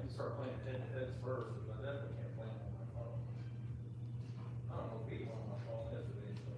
to start playing heads first, but I definitely can't play them on my phone. I don't know, beat one on my phone yesterday, so.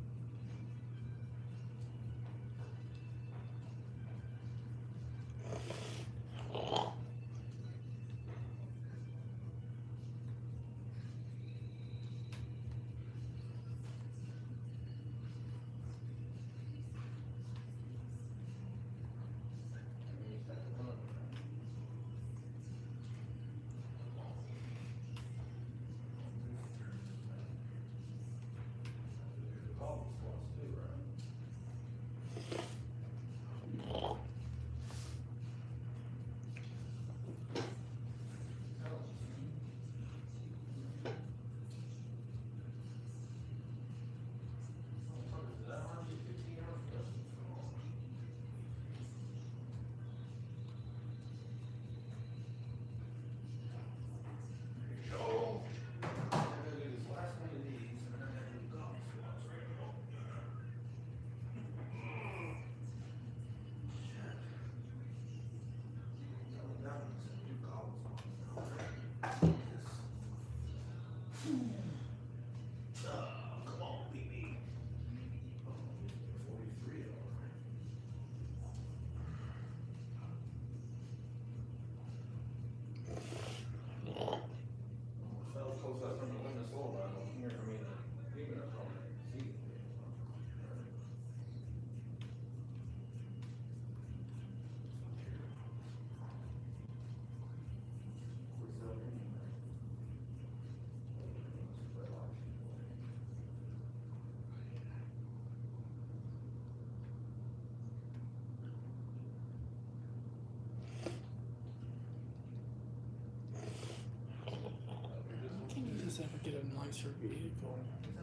Can you just ever get a nicer vehicle?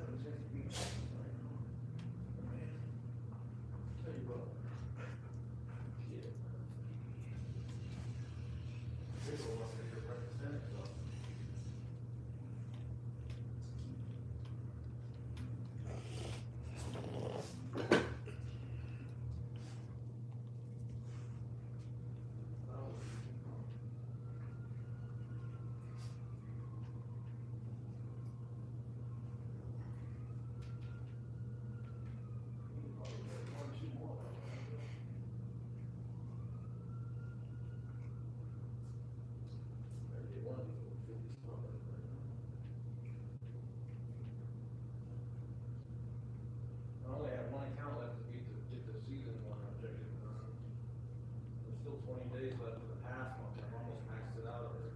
I only have one account left to get the season one objective done. There's still 20 days left of the past month, I've almost maxed it out already.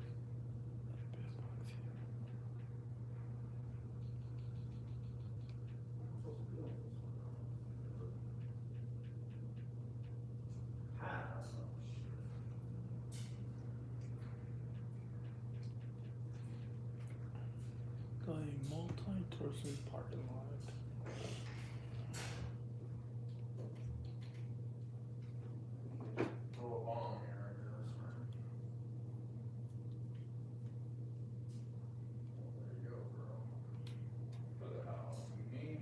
Pass. Got a multi-person parking lot. Throw a bomb here, I guess. There you go, bro. For the house, you mean?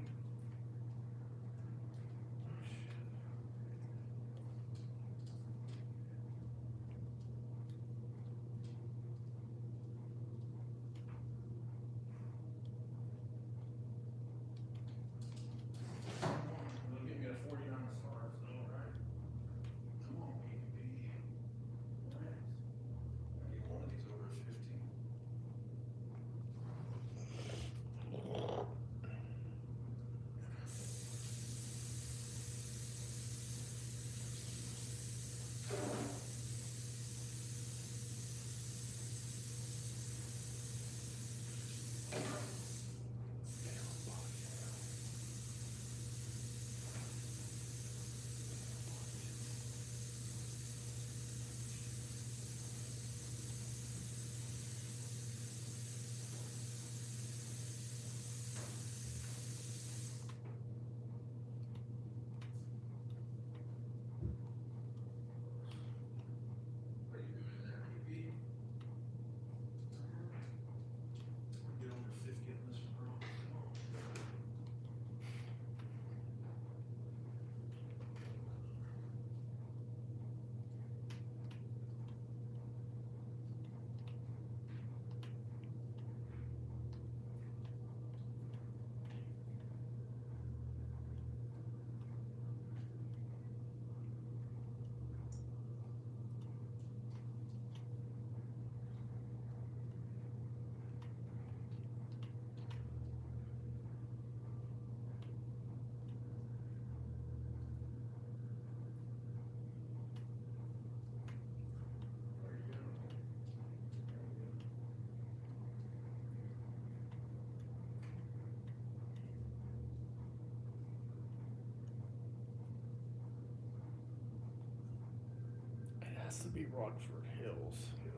has to be Rockford Hills.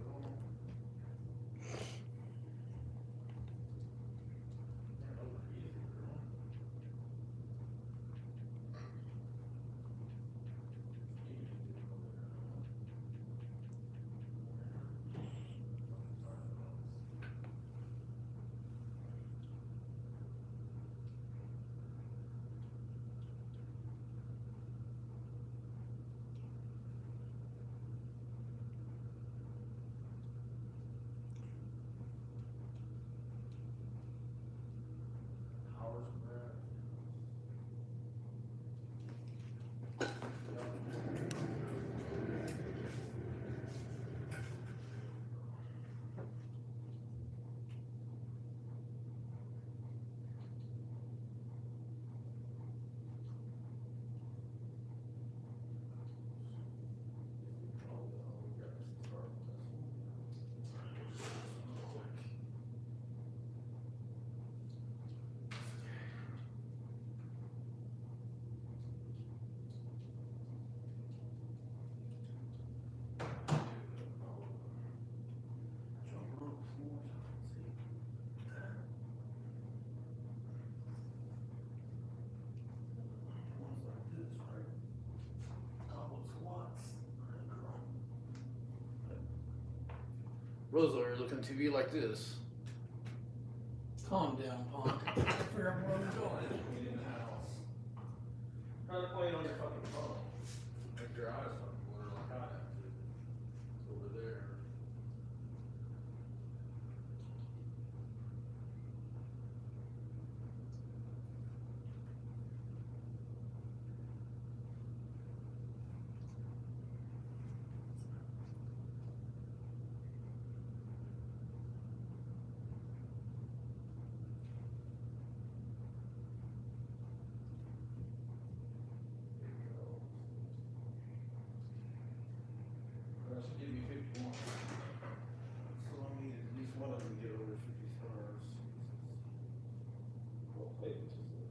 Rosa, are you looking at TV like this? Calm down, punk. Figure out where I'm going. In the house. Try to play it on your fucking phone. Make your eyes fucking blur like I have to. It's over there. That should give me 51. So I need at least one of them to get over 50 stars. What plate is this?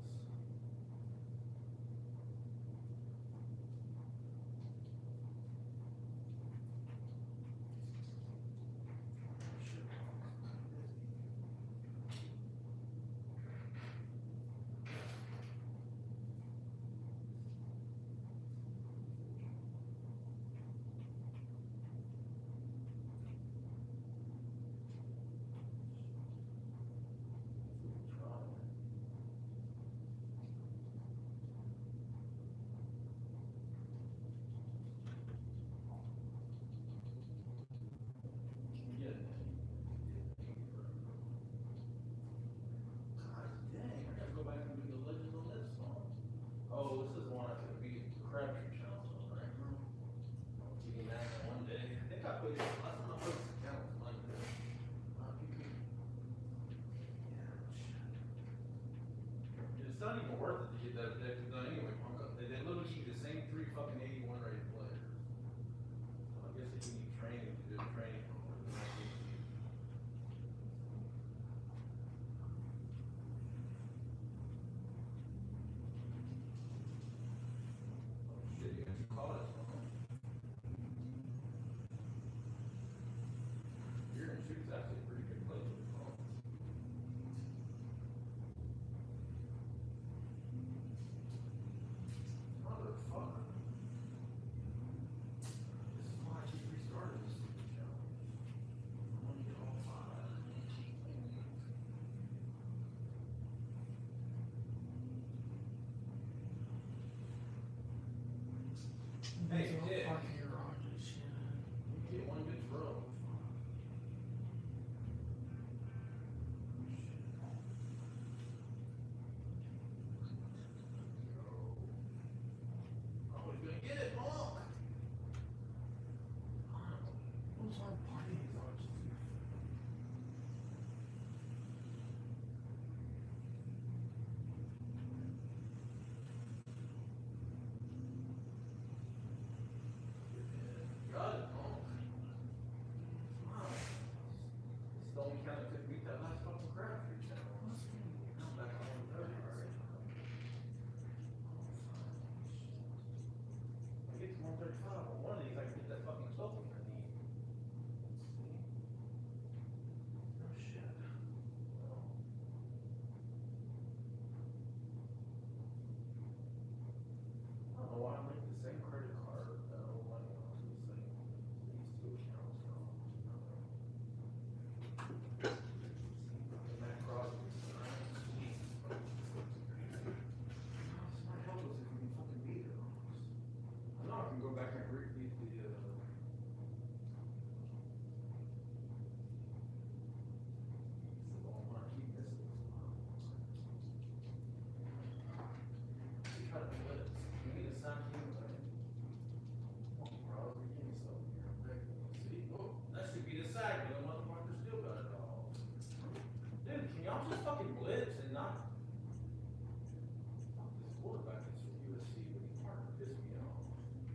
Oh, this is the one I could beat Crabtree Challenge on, right? Beating that in one day. I think I played last time I played this account was like this. It's not even worth it to get that objective done anyway, punk up. They literally give you the same 3 fucking 81 rated players. So I guess if you need training to do the training. Shit, you got 2 college. You're gonna shoot actually a pretty good place with the phone. Motherfucker. This is why I keep restarting this stupid challenge. I want to get all 5. Hey, Dick. Parking garages, yeah. Get one good throw. Oh, he's gonna get it, Monk. What's our parking garages? Got it, Monk. Come on. It's the only count that could beat that last fucking Crabtree challenge. I'm back on the 30, alright. I get to 135, but one of these I can get that fucking both of them are neat. Let's see. Oh shit. Well. I don't know why I'm linking the same credit card, money onto the same, these two accounts now. And that crosses. My hell was it can fucking be there. I know I can go back and read the, I keep missing this one. You try to blitz. You need a sign here, right? Oh, bro, give me something here. See? Oh, that should be the side, but the motherfucker still got it all. Dude, can y'all just fucking blitz and not? Fuck, this quarterback is from USC, but he's starting to piss me off.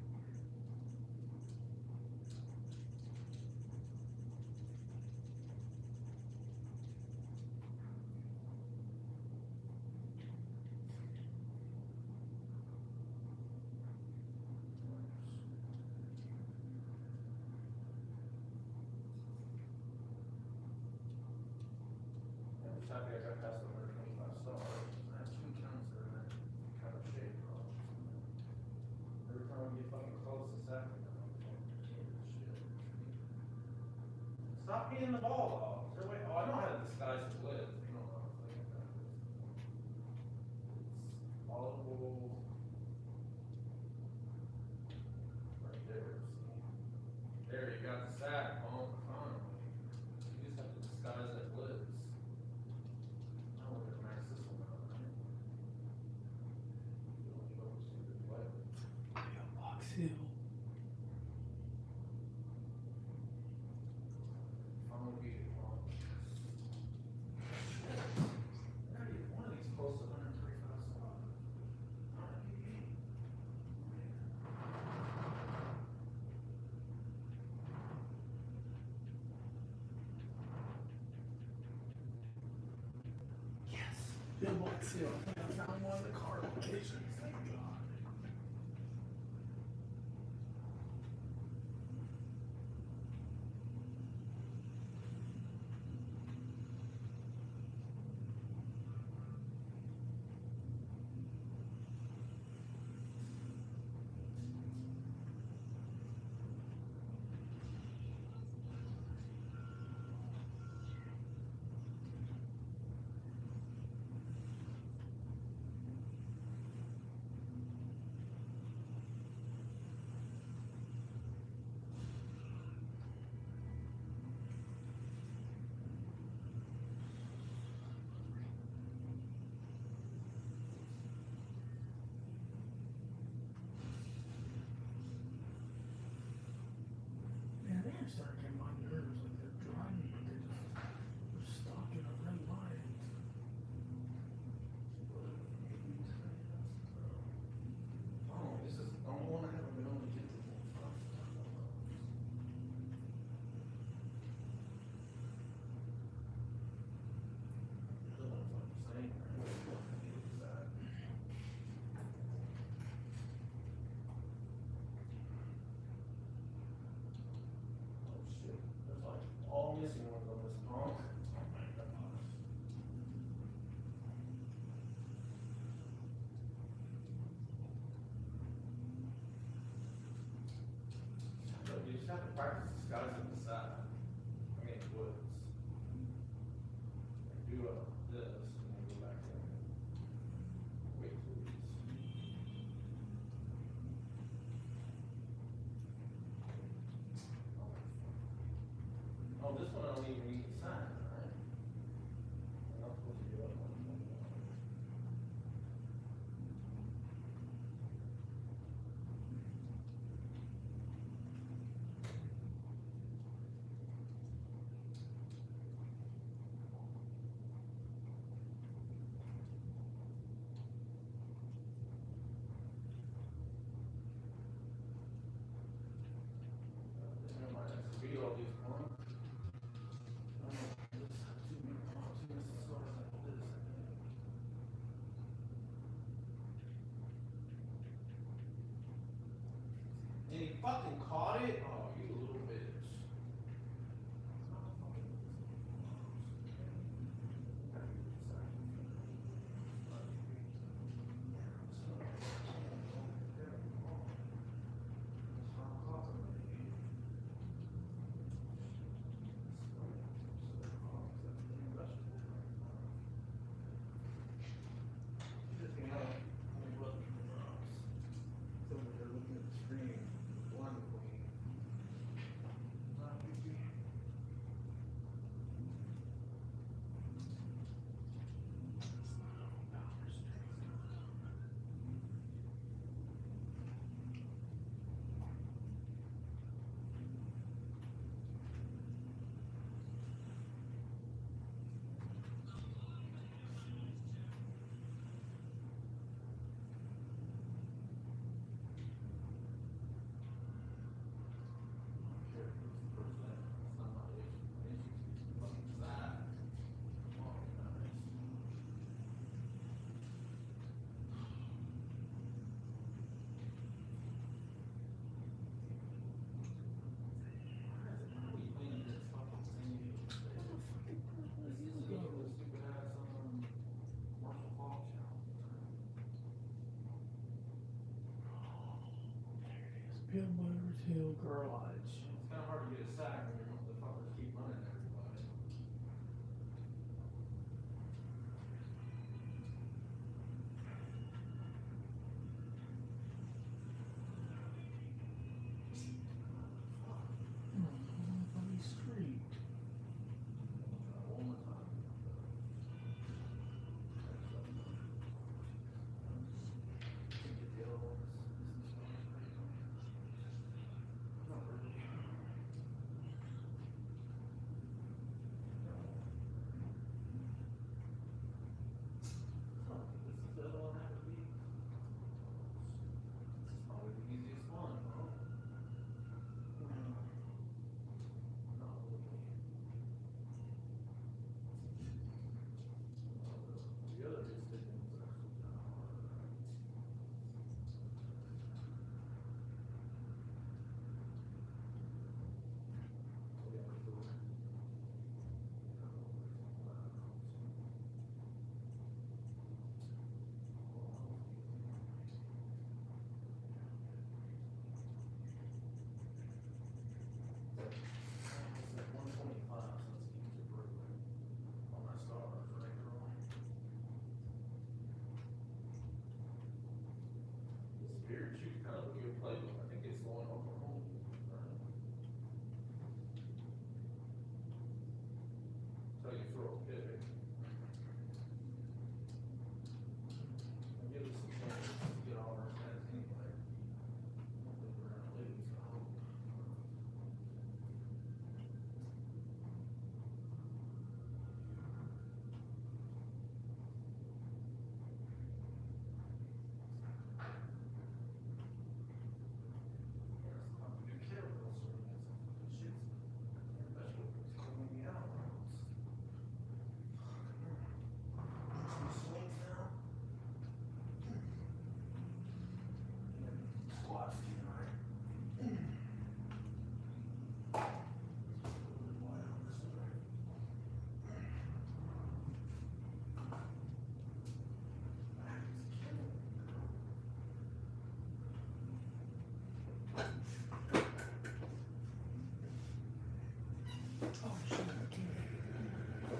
I'm just happy I got past the 125 stars. I have two counts that are in that kind of shape, bro. Every time we get fucking close to second, I'm like, fucking shit. Stop beating the ball off. Is there a way? Oh, I know how to disguise the blitz. You know what I'm thinking about this. It's audible. Right there, see? There, you got the sack, phone, finally. You just have to disguise that blitz. Now we're gonna max this one out, right? You don't go stupid play. Yeah, Box Hill. I'm gonna beat it wrong. I gotta get one of these close to 135 stars. Yes. Yeah, Box Hill. I think I found one of the card locations. Thank God. Man, they are starting to get my nerves. Like they're driving, but they're stuck in a red light. Oh, this is the only one I haven't been able to get to. Oh shit, there's like all missing ones on this pump. Oh my god. Look, you just have to practice disguising the side. I mean, woods. Like do this and then go back in. Wait, please. Oh, this one I don't even need to sign, right? I'm not supposed to do it. Never mind, I just read all these points. I don't know, this has too many points, too many stars like this, I think. And he fucking caught it? Oh, you Pillars Hill Garage. It's kinda hard to get a sack when the fuckers keep running everybody. Funny street. One more time. Get the other ones. Not really. Huh, this is the other one that would be. This is probably the easiest one, huh? Not really. The other two stickers are actually kind of hard. Yeah, it's the- It's at 125, so let's keep it improving on my stars, right, girl? This spirit shoot kind of a good playbook. I think it's going Oklahoma. Right? So you throw a pivot. And give us some chance to get all our stats anyway. I don't think we're gonna lose, I hope. New kettlebell swing, that's shit's, that's what was calling me out. Some swings now. Squats, you know, right? Wow, this is right. Back is killing me. Oh shit, I can't.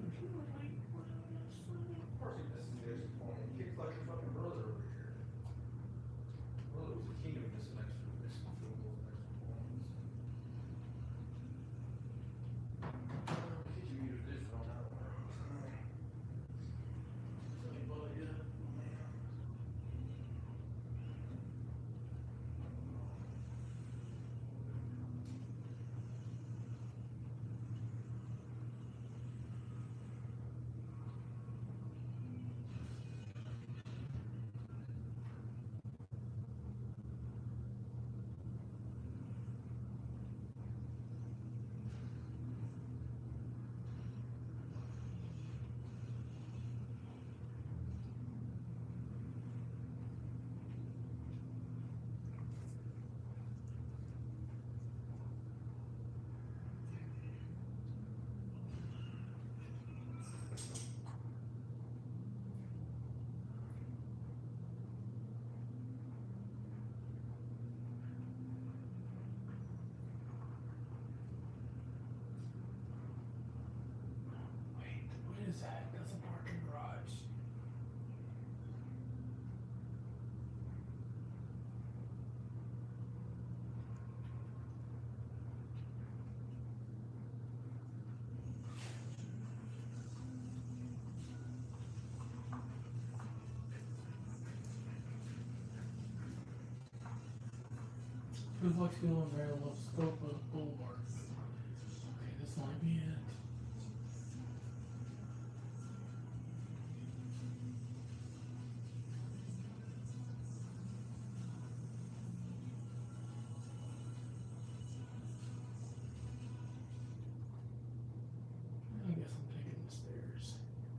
Of course he misses the extra point. He kicks like your fucking brother over here. Brother was the king of missing extra field goals and extra points. Kick you either different on that one. Anybody yet? Man. Wait, what is that? That's a parking garage. Feels like feeling very low scope of the boulevard. Okay, this might be it. I guess I'm taking the stairs.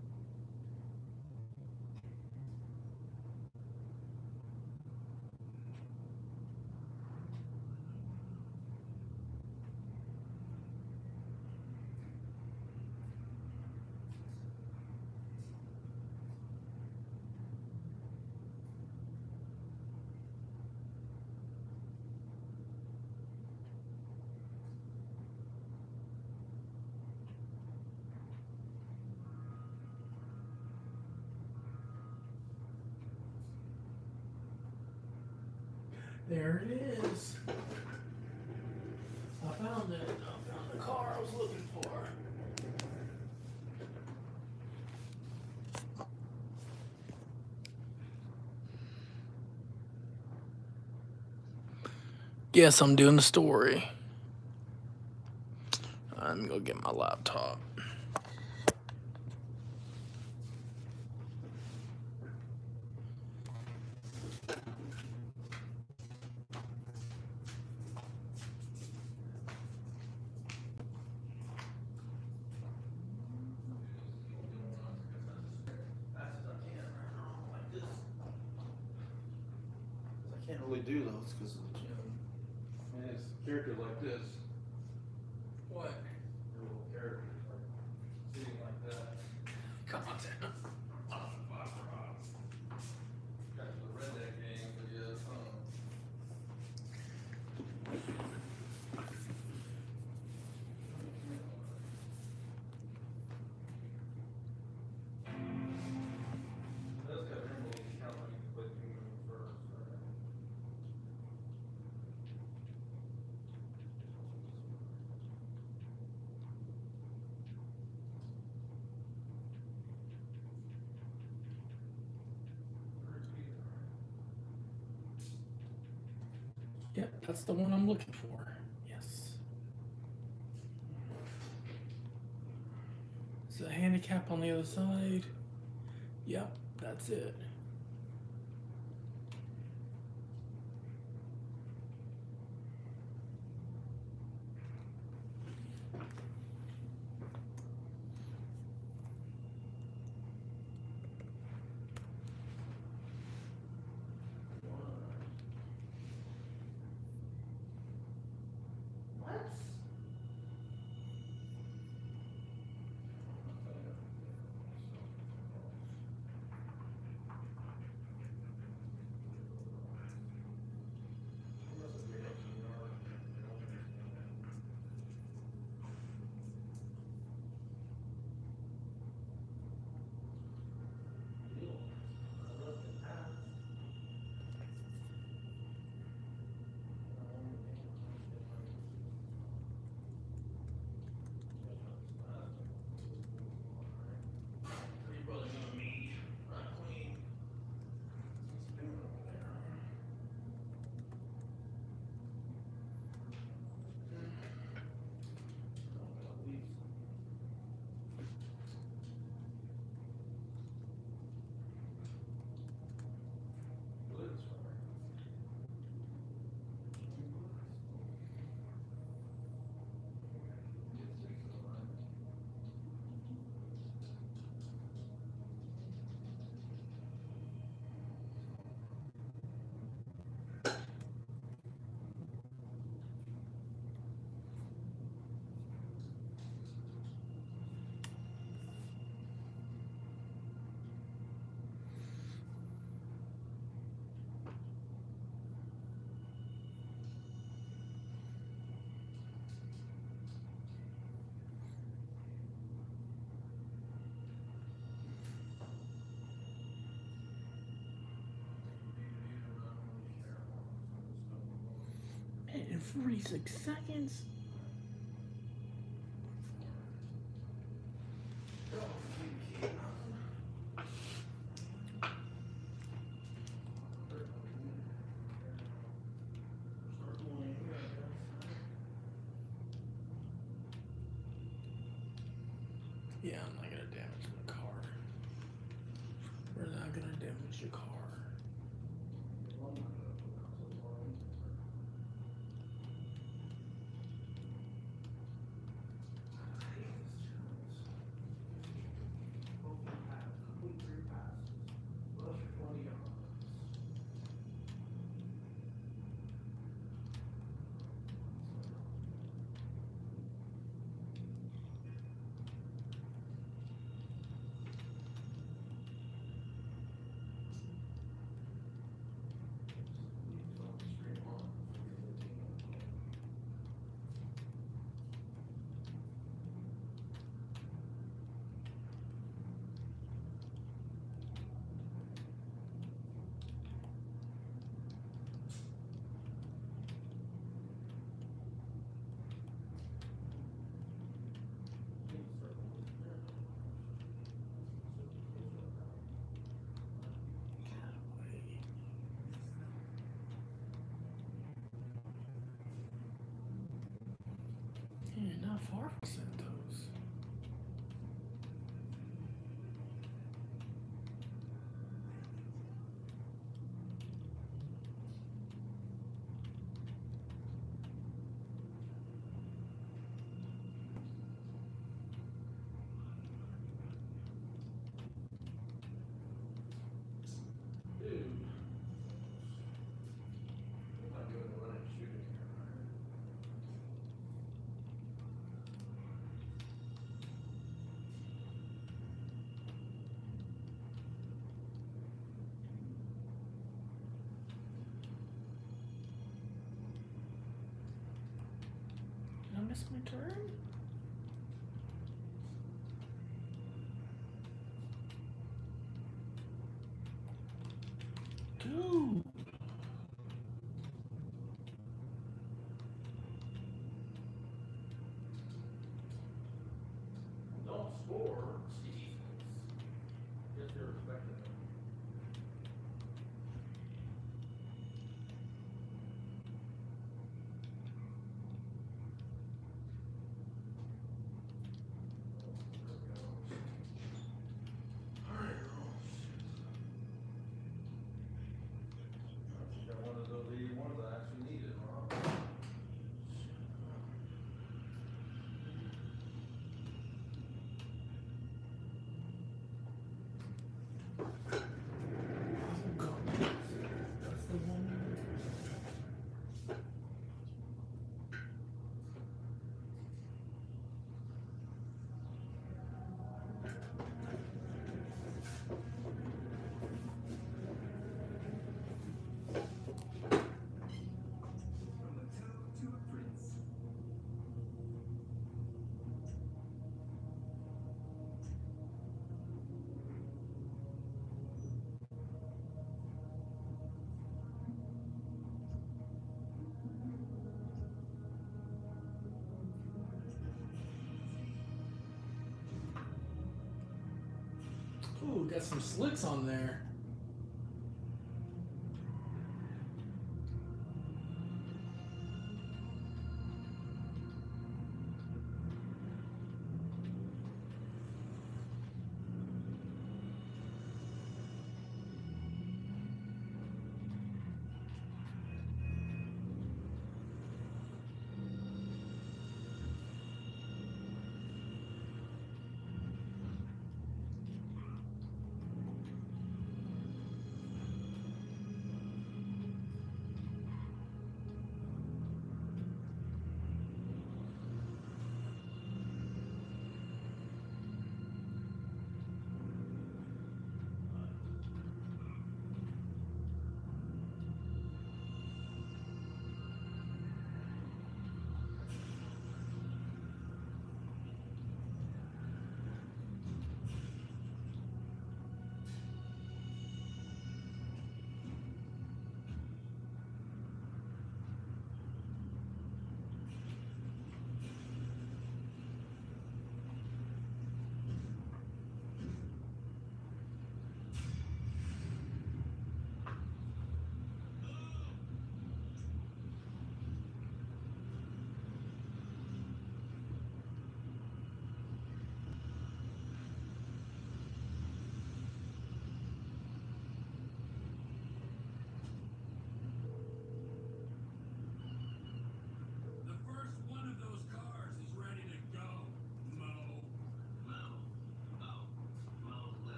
There it is. I found it. I found the car I was looking for. Yes, I'm doing the story. Let me go get my laptop. I can't really do those because of the gym. And it's character like this. What? Your little character, like sitting like that. Content. Got the redneck game, but yeah, it's that's got remember when you count when you put human first, right? Yep, that's the one I'm looking for. Yes. Is the handicap on the other side? Yep, that's it. What? in 46 seconds. Yeah, I'm not gonna damage the car. We're not gonna damage the car. Yeah, not far from Santos. Dude. I'm not doing the running shooting here, right? Did I miss my turn? Dude. Don't score. Jesus. Guess they're respecting it. Alright, oh shit. I think I one of those 81s I actually needed, huh? That's the one. Ooh, got some slicks on there.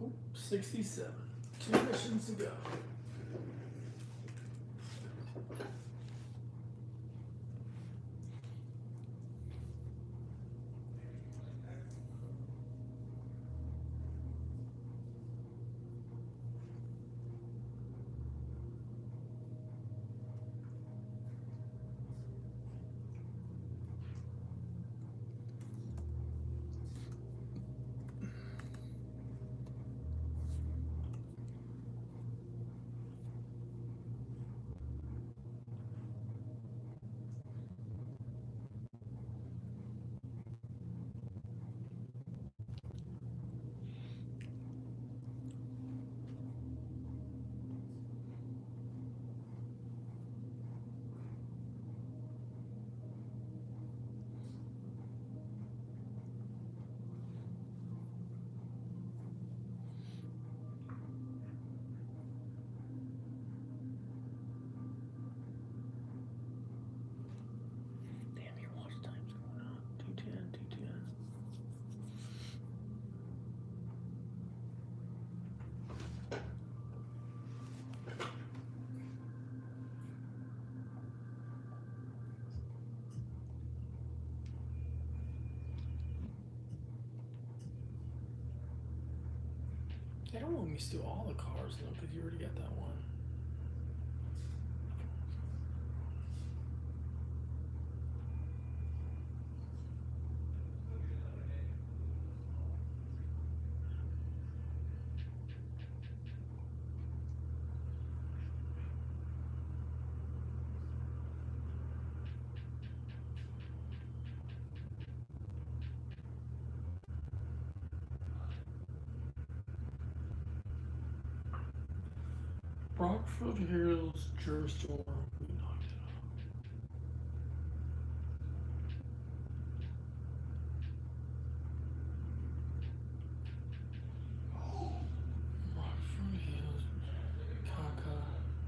67. 2 missions to go. Damn, your watch time's going up. 210, 210. They don't want me to steal all the cars though, because you already got that one. Rockford Hills, Jersey Shore. We knocked it out. Rockford Hills, Kaka.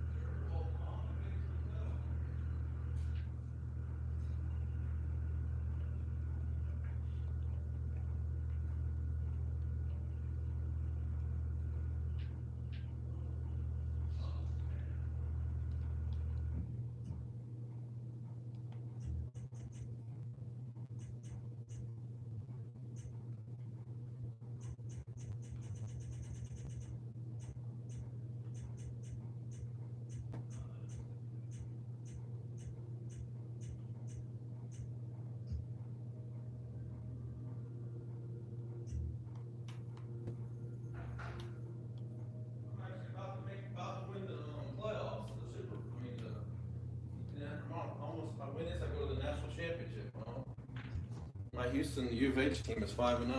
About to win the playoffs, the super. I mean, almost. If I win this, I go to the national championship. My Houston U of H team is 5-0.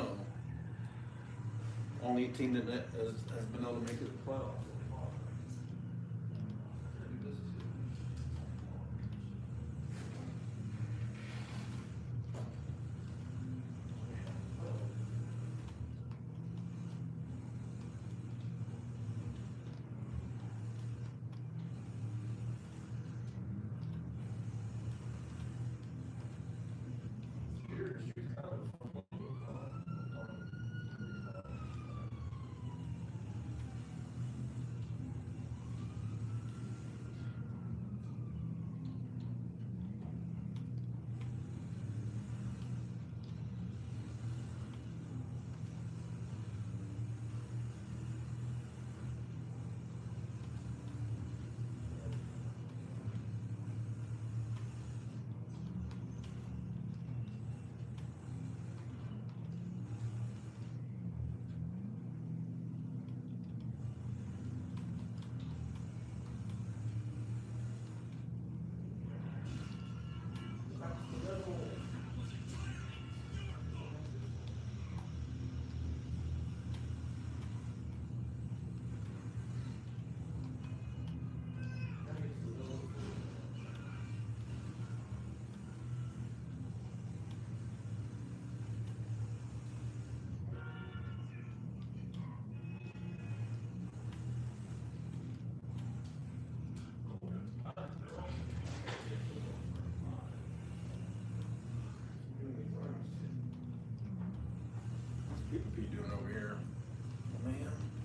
Only team that has been able to make it to the playoffs. People be doing over here, man.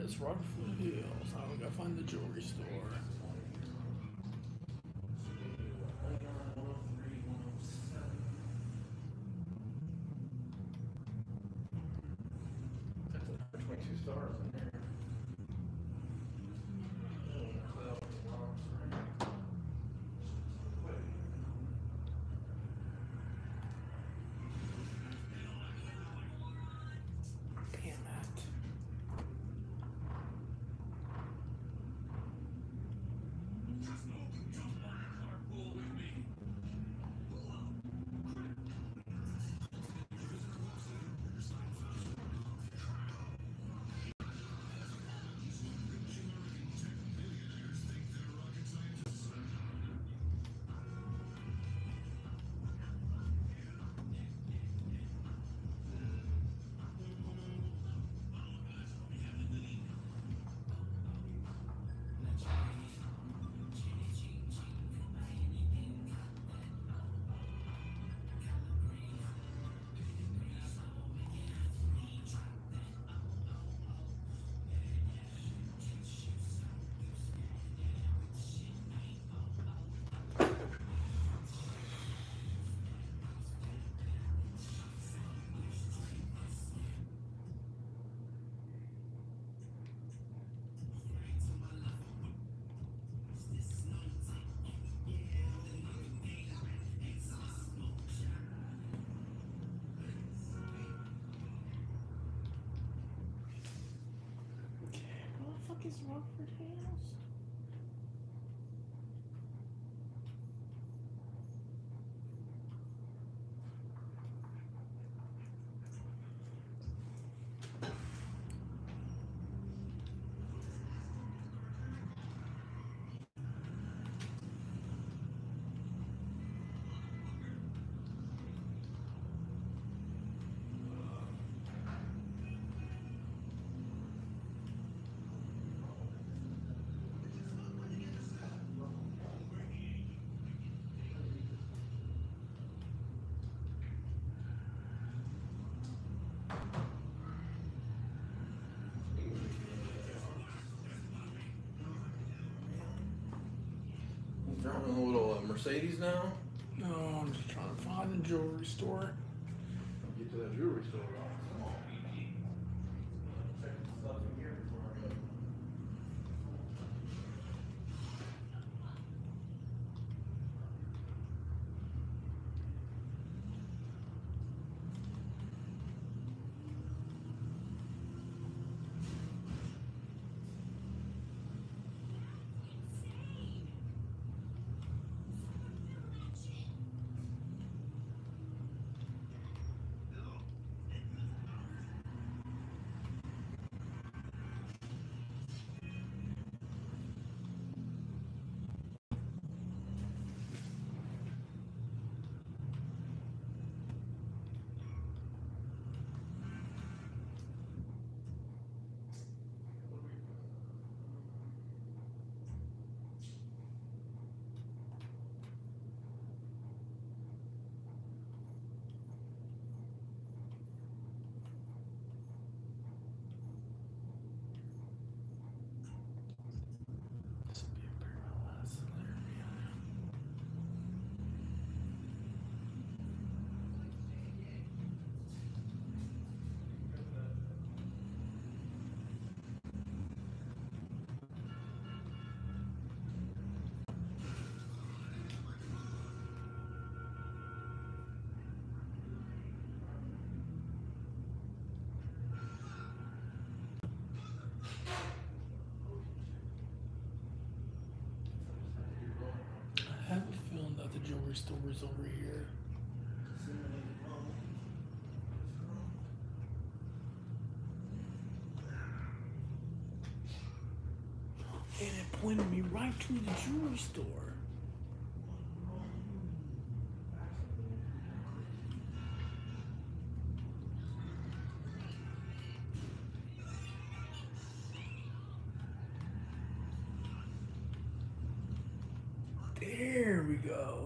is Rockford Hills. How we gotta find the jewelry store. That's 22 stars in there. Damn it. Where the fuck is Rockford Hills? Driving a little Mercedes now. No, I'm just trying to find the jewelry store. Get to that jewelry store. Come on. Check the stuff in here before I go. This would be a parallel. I have a feeling that the jewelry store is over here. And it pointed me right to the jewelry store. There we go.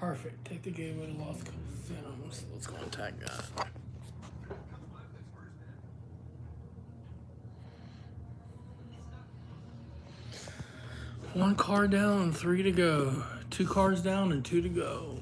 Perfect. Take the gateway to Lost Coliseums. Let's go attack that. One car down, 3 to go. 2 cars down and 2 to go.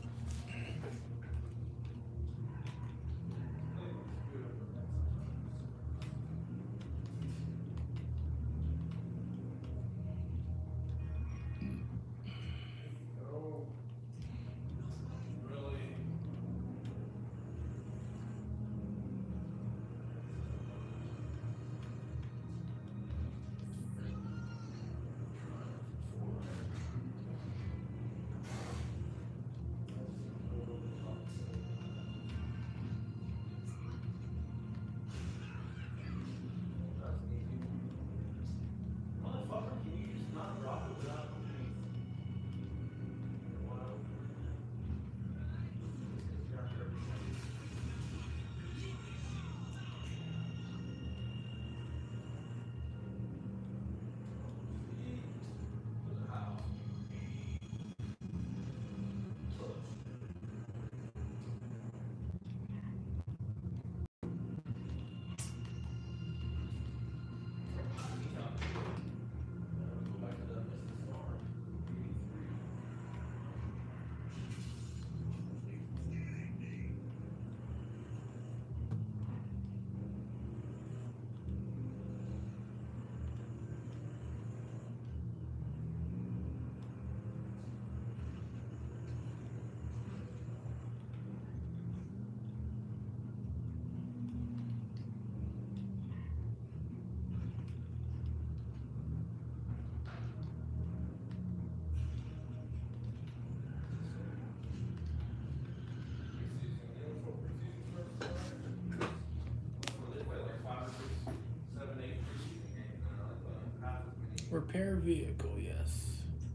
Repair vehicle, yes.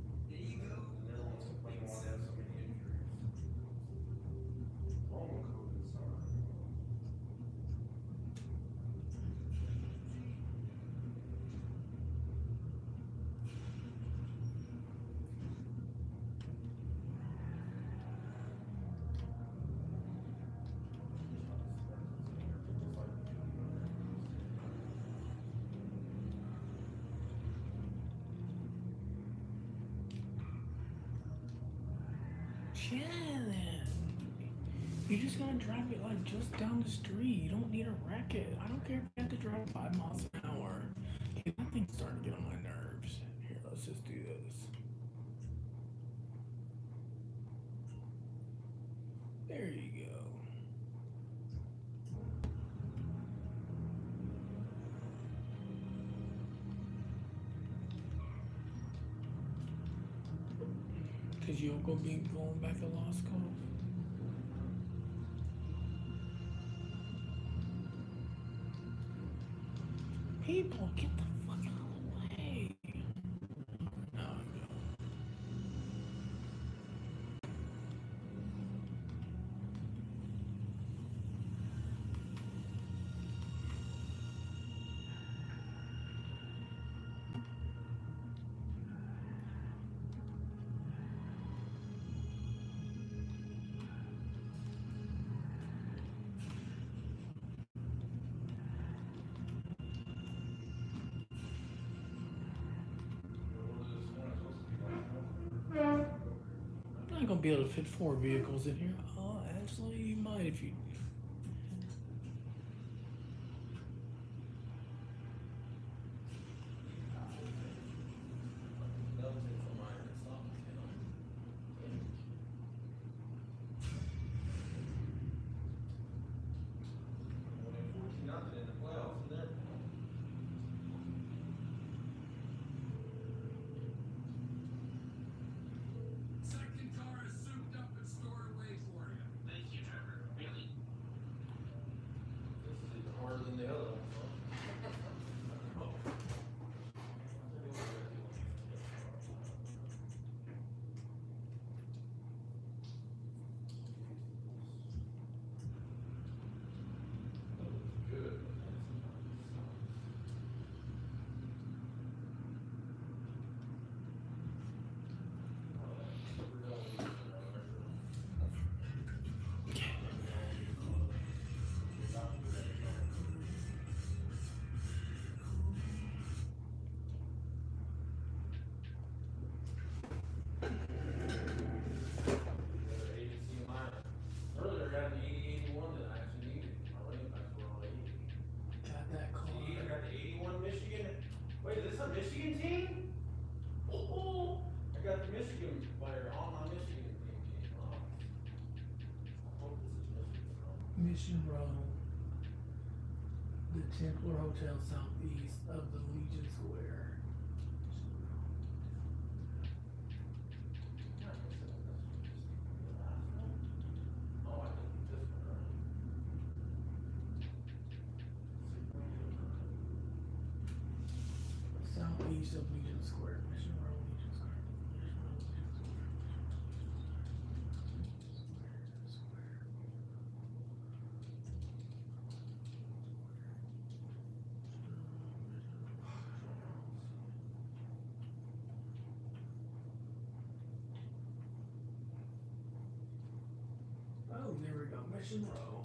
Yeah, then. You're just gonna drive it like just down the street. You don't need a wreck it. I don't care if you have to drive 5 miles an hour. Hey, that thing's starting to get on my nerves. Here, let's just do this. There you go. Cause you'll go be going back to Lost Cove. People, get the fuck out of the way. No, I'm not gonna be able to fit 4 vehicles in here. Oh, actually, you might if you. Second car is souped up and stored away for you. Thank you, Trevor. Really? Mission Row, the Templar Hotel southeast of the Legion Square. Oh, I think this one, right? Southeast of Legion Square. Mission Row, Legion Square. Mission Row, Legion Square. Square. Oh, there we go. Mission Row.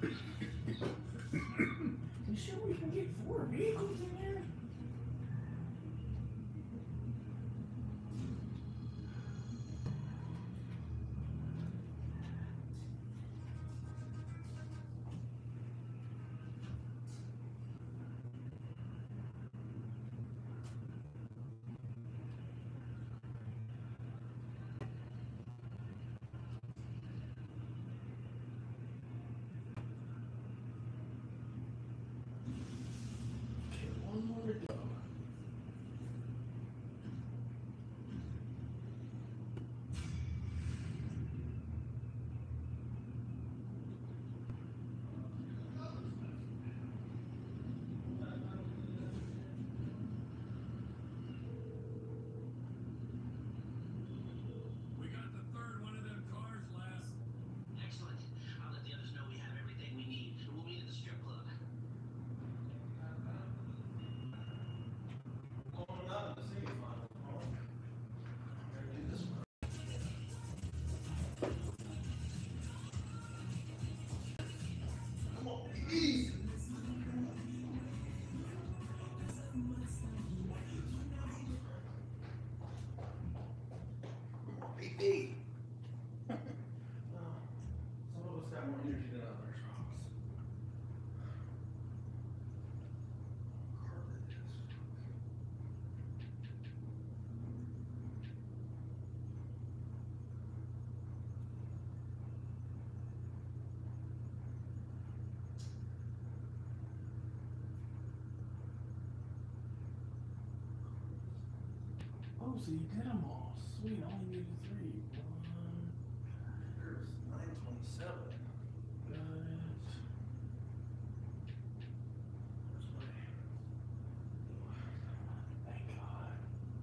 You sure we can get 4 vehicles in there? Okay, one more to go. We got the third one of them cars, Les. Excellent. I'll let the others know we have everything we need. We'll meet at the strip club. Going out in the city, final. Better do this one. Come on, easy. BB. Some of us got more energy than others, Ross. Oh, so you did them all. Sweet, I only needed 3. There's 927. Got it. Where's my Thank God.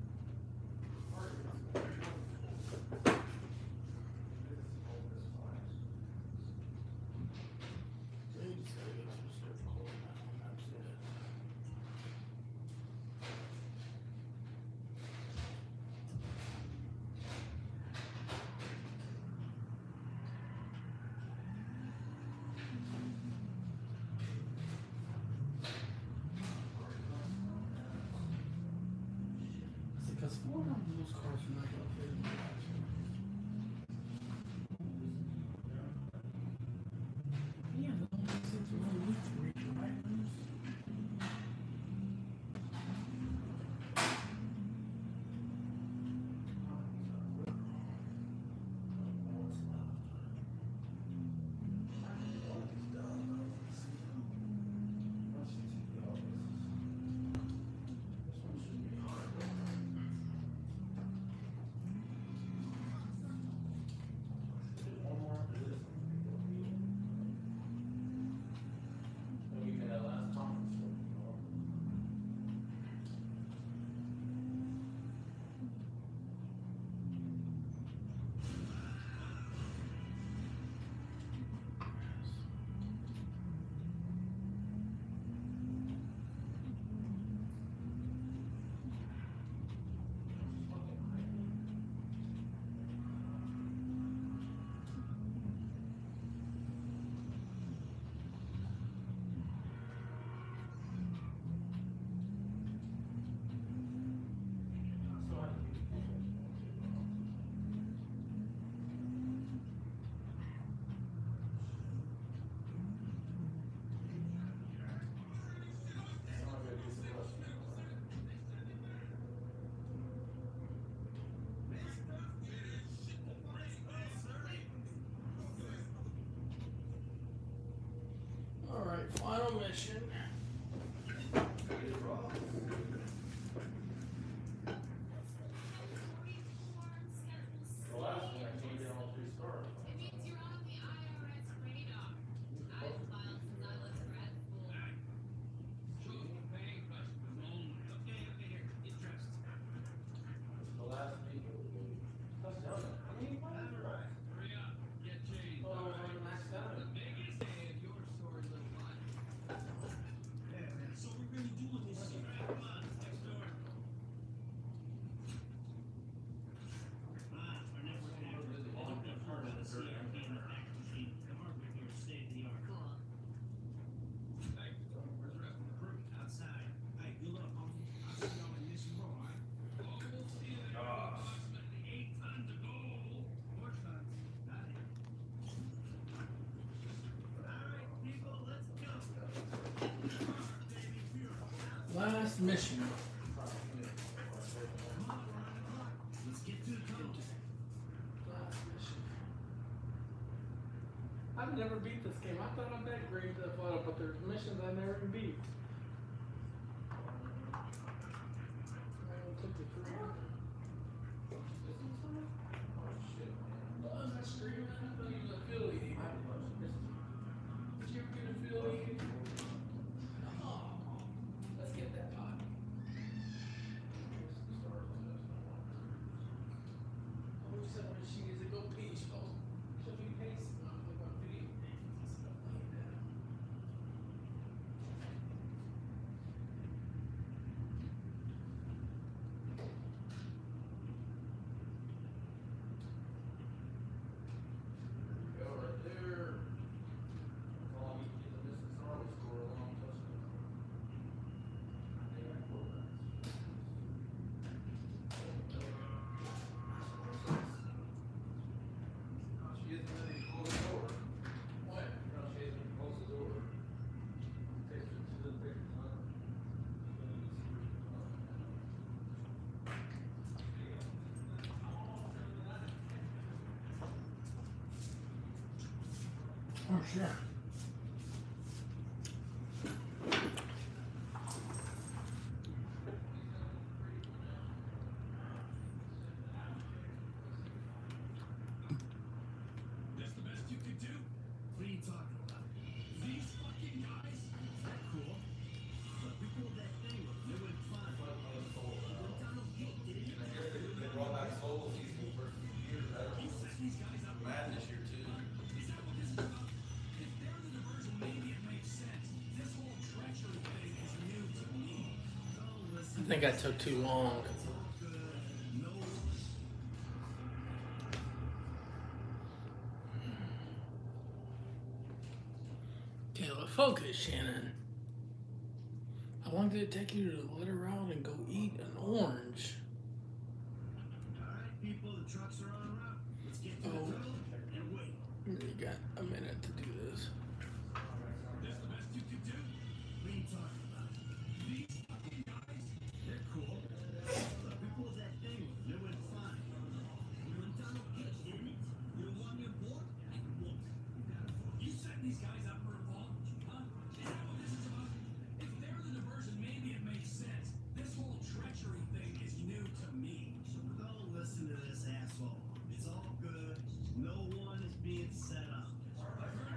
So you just gotta get to the strip club now, and that's it. See, because 4 of those cars are not gonna fit in the garage. Yeah, the only things we only need 3 drivers. Alright, final mission. The last one, I can't get all 3 stars. It means you're on the IRS radar. I've filed since I left grad school. Okay, here. Get dressed. The last people. That's done. I mean, what? Alright, hurry up. Get changed. Oh, we're on the next The time. biggest day of your story, little one. Yeah, man. So we're really doing this shit. Last mission. Let's get to the tunnel. Last mission. I've never beat this game. I thought I'm that great at Auto, but there's missions I never even beat. I took the free. Oh, that's street, man. I thought you was affiliated. Did you ever get affiliated? Oh, let's get that pot. I wish someone she needs to go pee. She'll be pacing. I'm looking on video games and stuff like that. Go right there. Oh, you get the distance always score a long touchdown. Yeah, cool. She is ready to close the door. What? No, she is ready to close the door. Takes her to the big time. Oh, sure. That's the best you could do? What are you talking about? These fucking guys? They're cool. But we pulled that thing, they went fine. They brought back Soul season the first few years. You set these guys up. Mad this year too. Is that what this is about? If they're the diversion, maybe it makes sense. This whole treachery thing is new to me. Oh, listen. I think I took too long. It's all good. No. Taylor, focus, Shannon. How long did it take you to let her out and go eat an orange? Alright, people, the trucks are on route. Let's get to the Oh. tunnel and wait. You got a minute to do this. That's the best you could do? What are you talking about? These fucking guys? They're cool. But we pulled that thing, they went fine. We went down a pitch, didn't it? You don't want me aboard? I won't. You set these guys up for a fall? Huh? Is that what this is about? If they're the diversion, maybe it makes sense. This whole treachery thing is new to me. Don't listen to this asshole. It's all good. No one is being set up.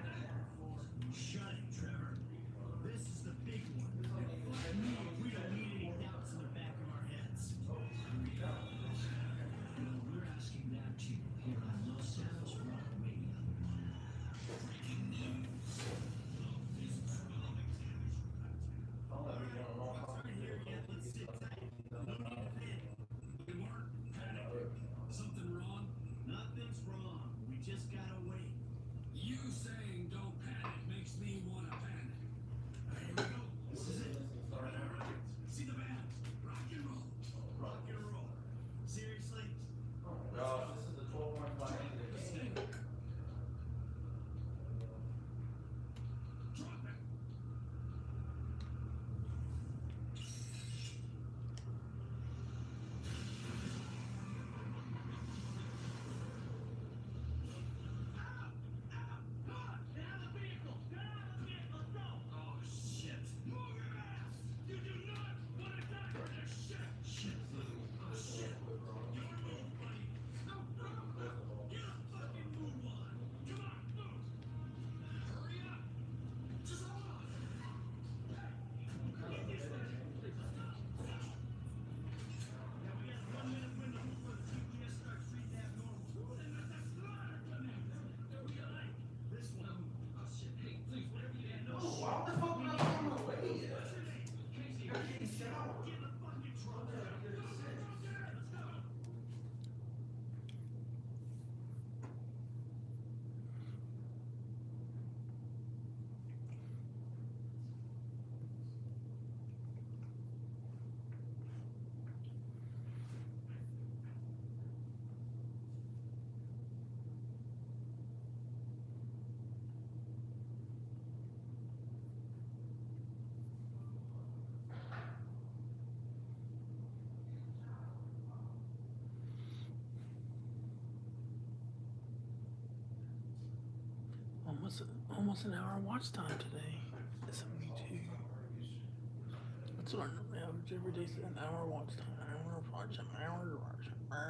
almost an hour watch time today. 72. That's what I normally average every day. Is an hour watch time. An hour watch time. An hour watch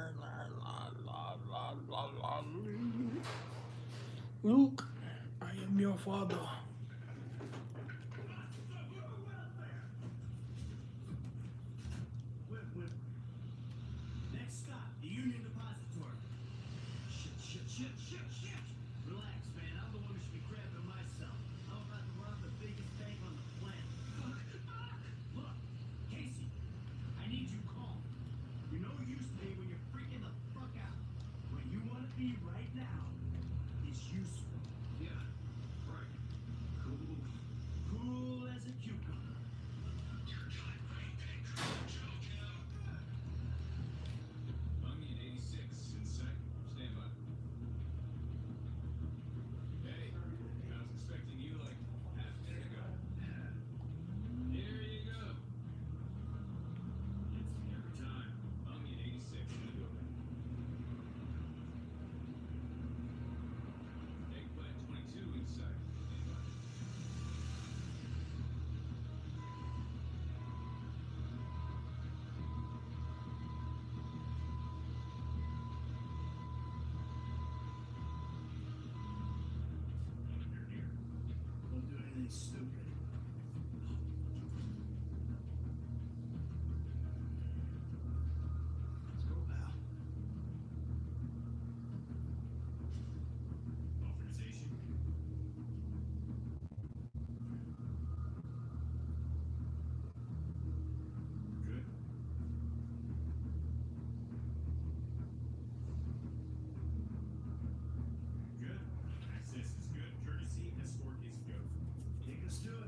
time. Luke, I am your father. Whip. Next stop, the Union Depository. Shit. Relax, man. I'm the one who should be crapping myself. I'm about to rob the biggest bank on the planet. Look, Casey, I need you calm. You know use to me when you're freaking the fuck out. What you want to be right now is useful. Yeah, right. Cool as a cucumber. Mummy at 86 in sight. Stand by. Hey, I was expecting you like half a minute ago. Here you go. It's me every time. Mummy at 86 in the building. Eggplant 22 in sight. Stand by. You're here. Don't do anything stupid. Let's go, pal. Authorization. Good. Good. Access is good. Courtesy escort is go. Take us to it.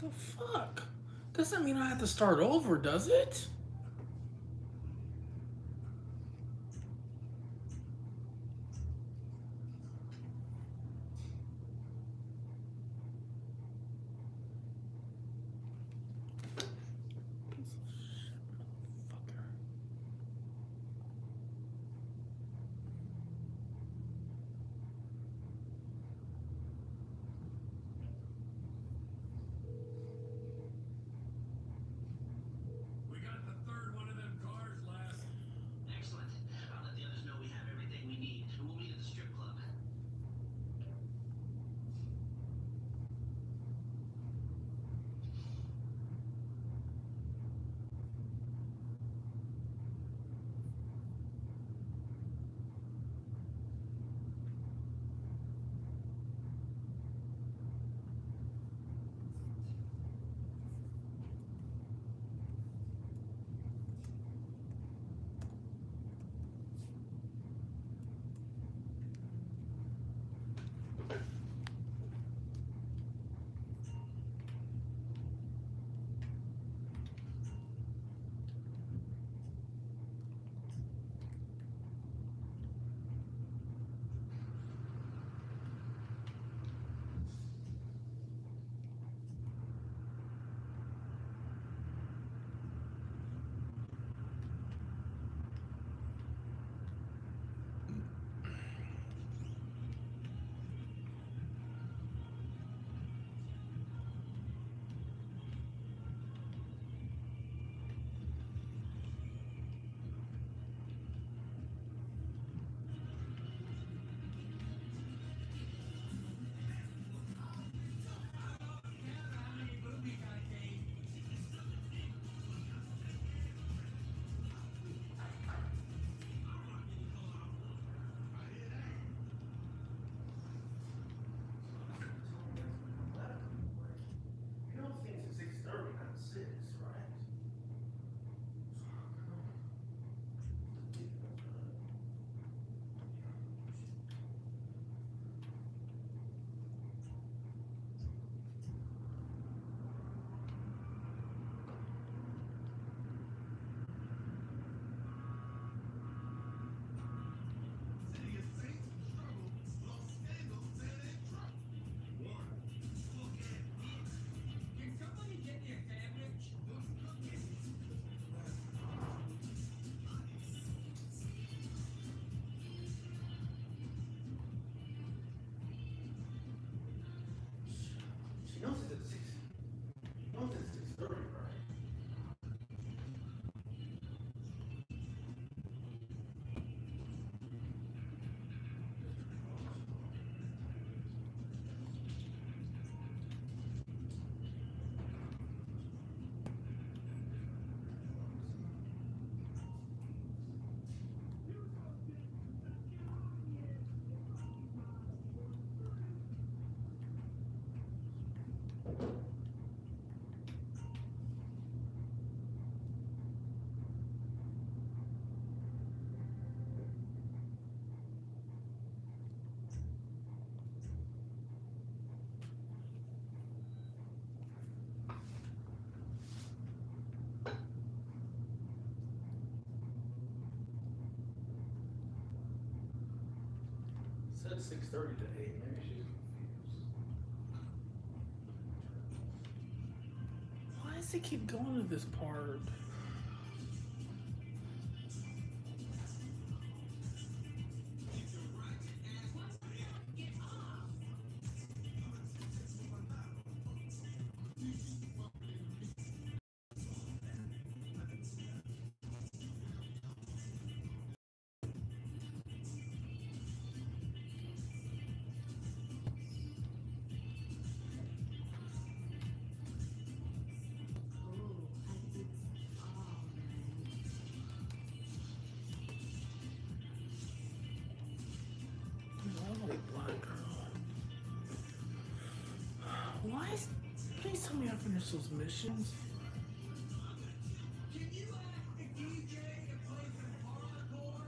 The fuck? Doesn't mean I have to start over, does it? We got the third one of them cars, lass. Excellent. I'll let the others know we have everything we need. We'll meet at the strip club. You know things at 6:30, not 6, right? City of Saints struggle, lost scandal, said it drop. Warren, look at this. Can somebody get me a sandwich? Those cookies. She knows it's at 6. She knows it's 6:30, right? Said 6:30 to 8. Maybe she's confused. Why does it keep going to this part? Lovely black girl. Why is... Please tell me I finished those missions. Can you ask the DJ to play some hardcore?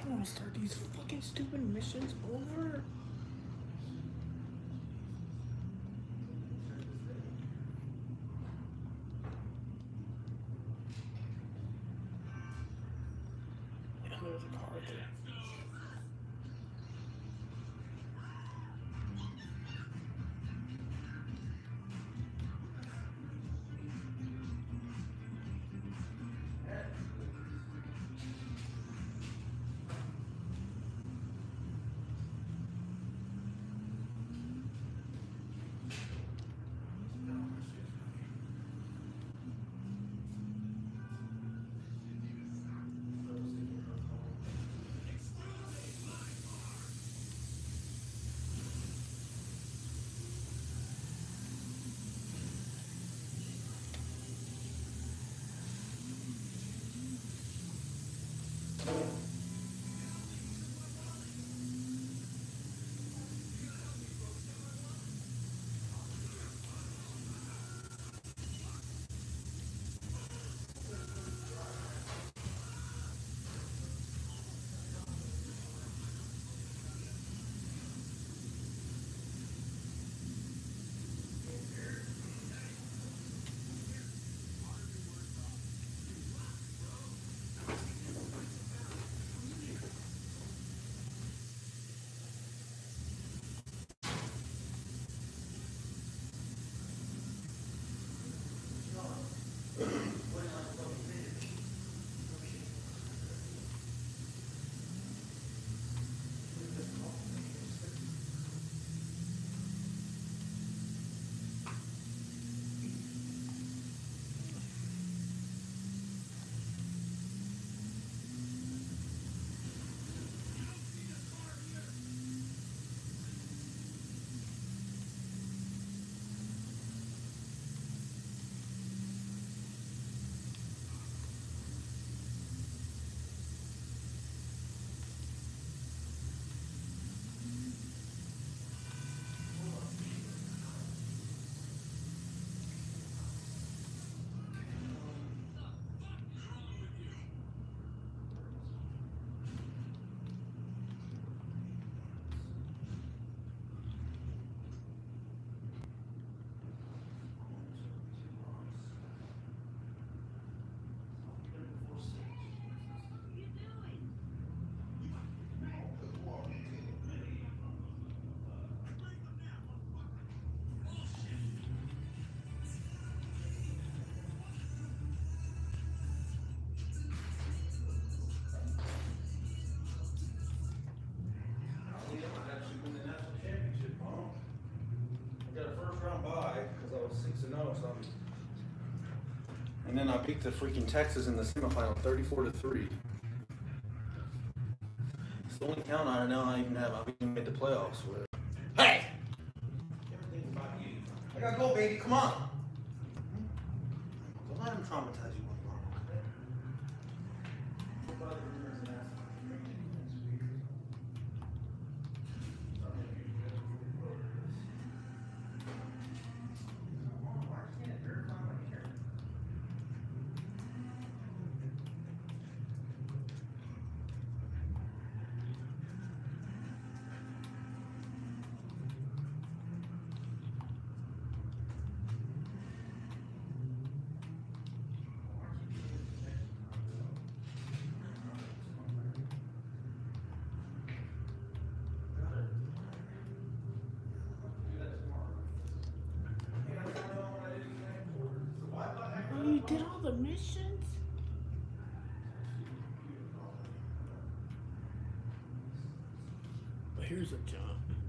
don't want to start these fucking stupid missions over. Yeah, there's a car right there. I actually won the national championship, Mom. I got a first round bye because I was 6-0 something. And then I beat the freaking Texas in the semifinal 34-3. It's the only count I know I even made the playoffs with. Hey! Everything's about you. I gotta go, baby. Come on. Don't let him traumatize you. Oh, you did all the missions? But here's a jump.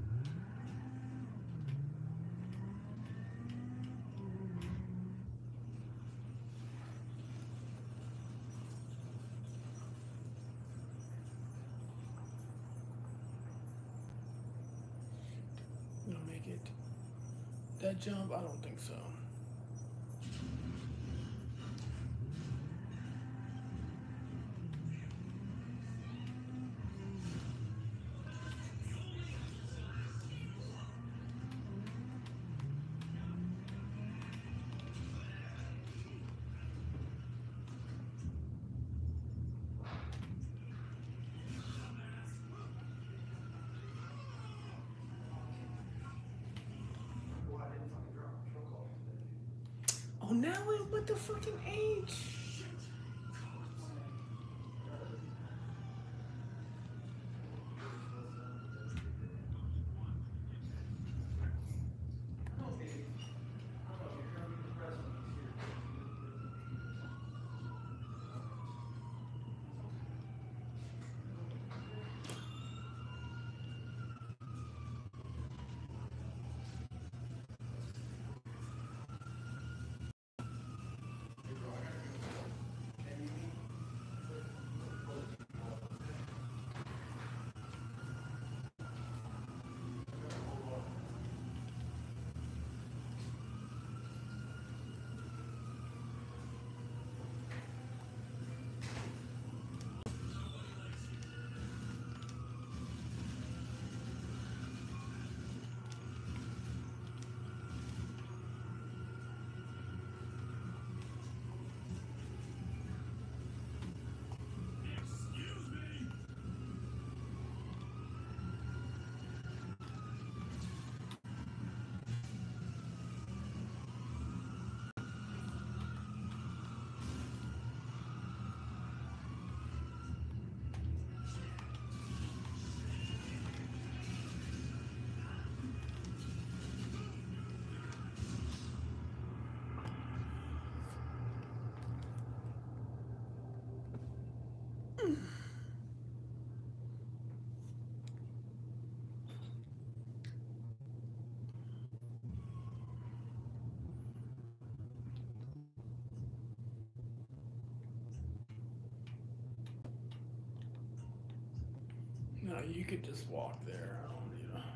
Gonna make it. That jump? I don't think so. now with the fucking H. No, you could just walk there. I don't need to.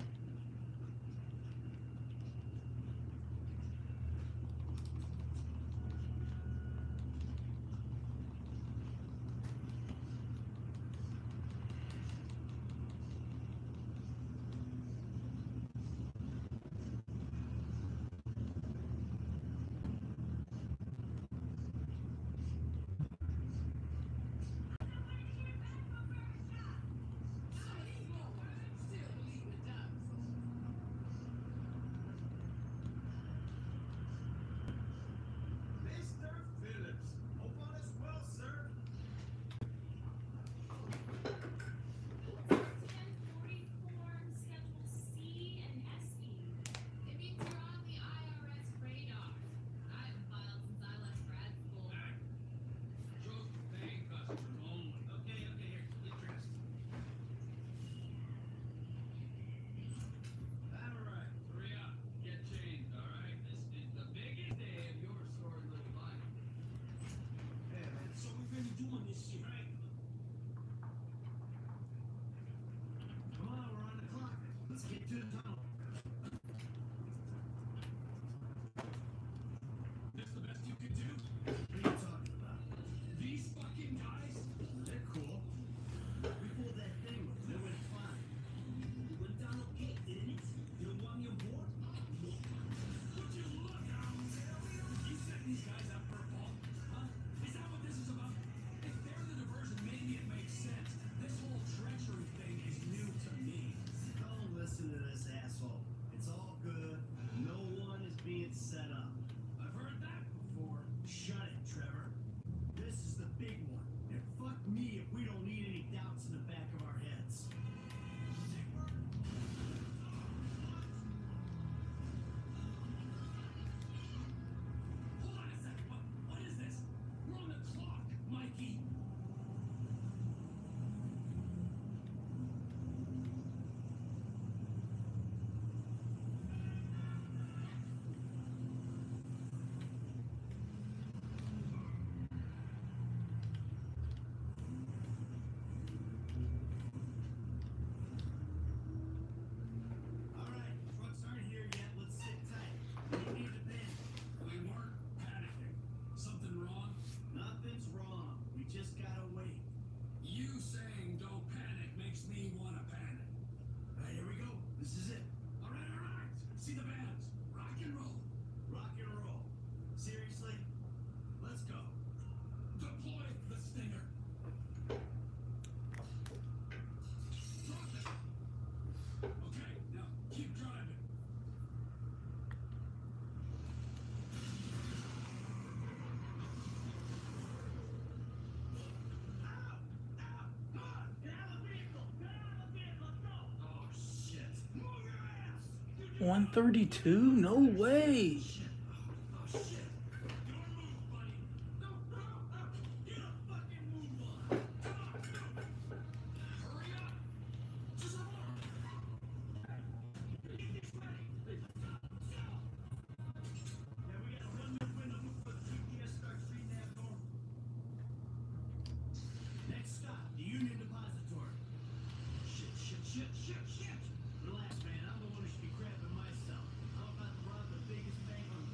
Mr. Phillips, hope all is well, sir. 1044, Schedule C and SE. It means you're on the IRS radar. I haven't filed since I left grad school. Shows for paying customers only. Okay, here, get dressed. All right, hurry up. Get changed, all right? This is the biggest day of your sordid little life. Hey, man, so we're really doing this shit, right? Come on, we're on the clock. Let's get to the tunnel. This the best you can do? What are you talking about? These fucking guys? They're cool. We pulled that thing with Lewis Fine. When Donald Gate, didn't it? You don't want me on board? Would you look out? You set these guys up for a fall, huh? Is that what this is about? If they're the diversion, maybe it makes sense. This whole treachery thing is new to me. Don't listen to this asshole. 132? No way. Next stop, the Union Depository. Shit. Relax, man. I'm the one who should be crapping myself. I'm about to rob the biggest bank on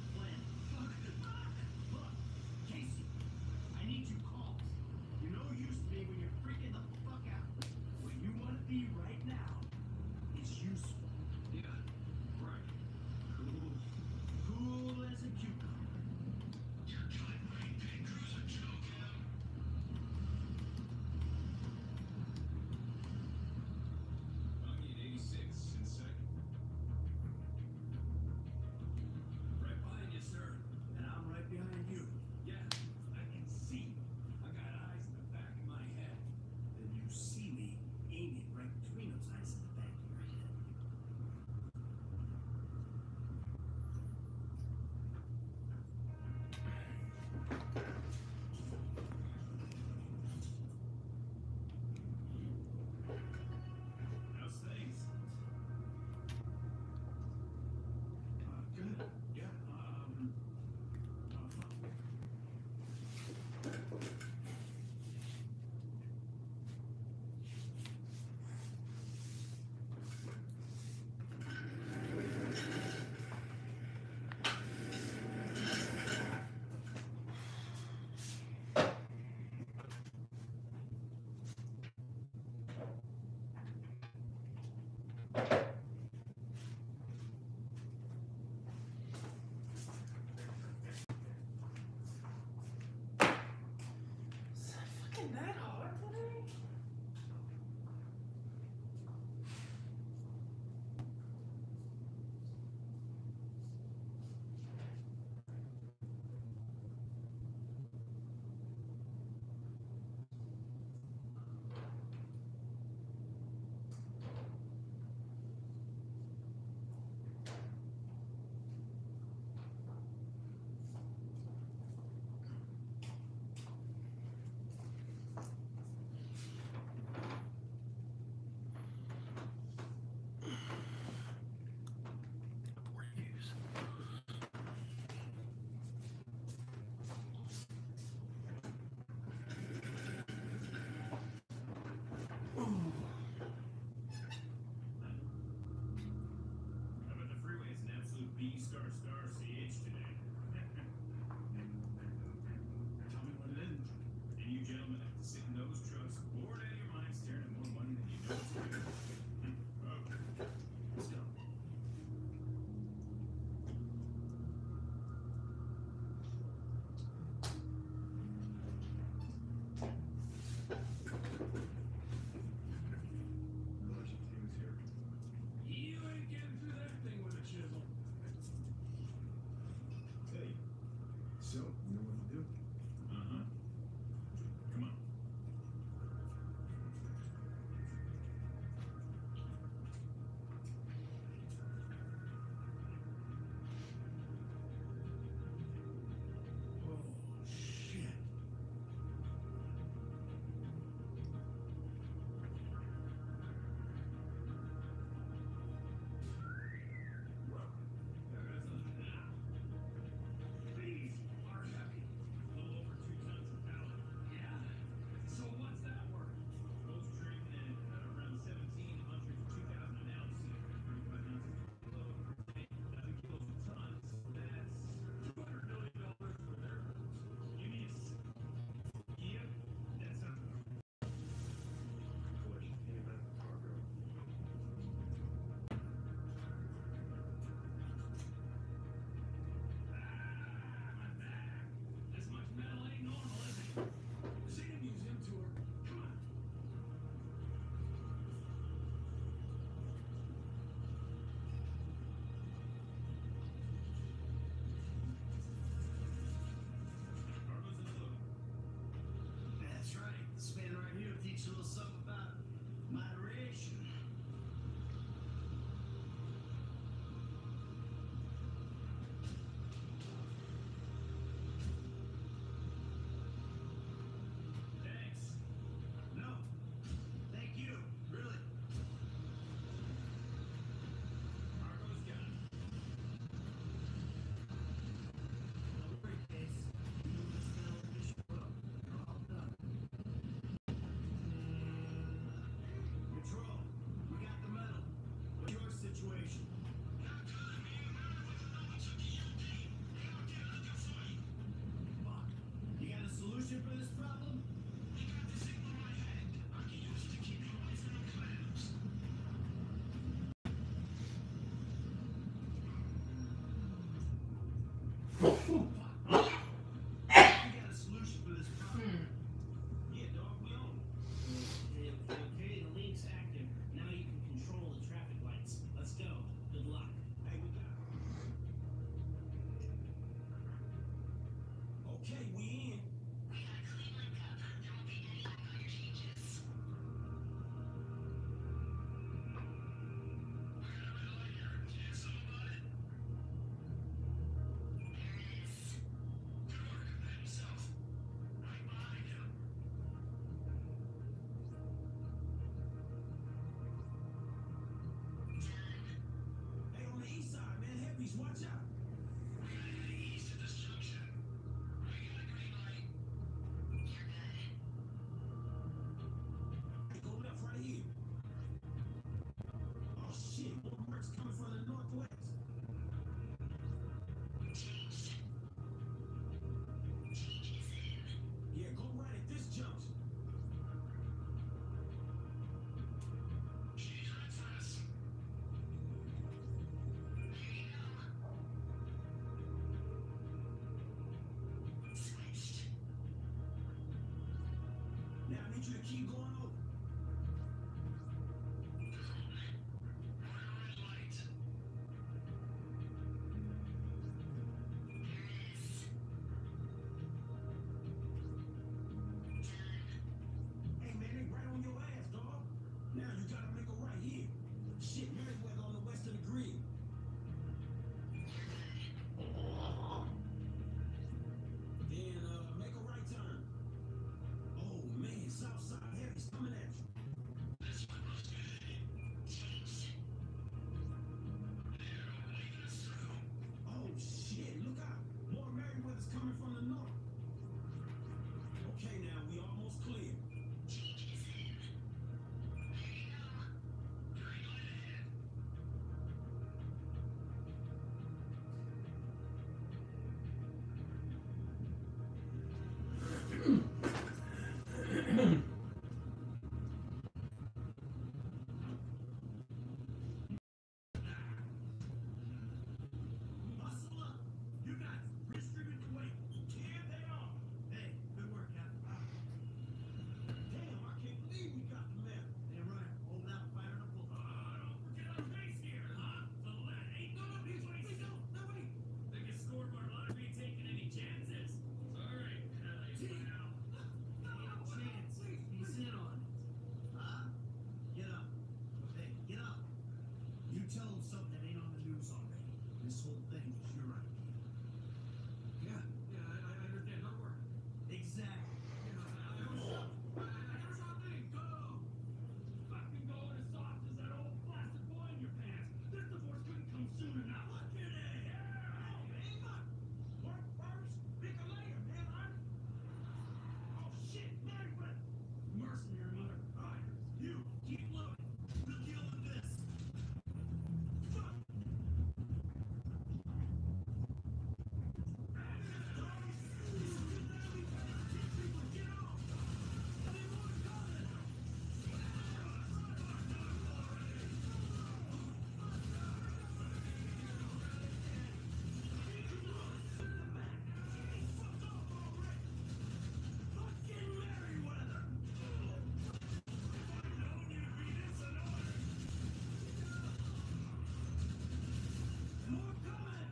keep going over. Hey man, they right on your ass, dog. Now you gotta make a right here. Shit, Meriwether on the west of the grid. Then make a right turn. Oh man, south side heavy's coming at you. Oh shit, look out. More Meriwether's coming from the north. Okay, now we almost clear. Muscle up. You guys, redistribute the weight. Here they are. Hey, good work, Captain. Damn, I can't believe we got the map. Damn right. Hold out, fire up. Don't forget our base here, huh? So that ain't no place. Wait, no, wait. Biggest scoreboard lottery ain't taking any chances. Sorry, now. Chance, he's in on it. Huh? Get up. Hey, get up. You tell him something that ain't on the news already. This whole thing is your idea. Yeah, I understand. Don't worry. Exactly. Here's our thing. Go. Fucking going as soft as that old plastic boy in your pants. This divorce couldn't come soon enough. Look at it. Work first, bigger later, man. Oh shit, Meriwether. Mercenary motherfuckers. You keep loading. We'll deal with this. Fuck. Fucking Meriwether. More coming.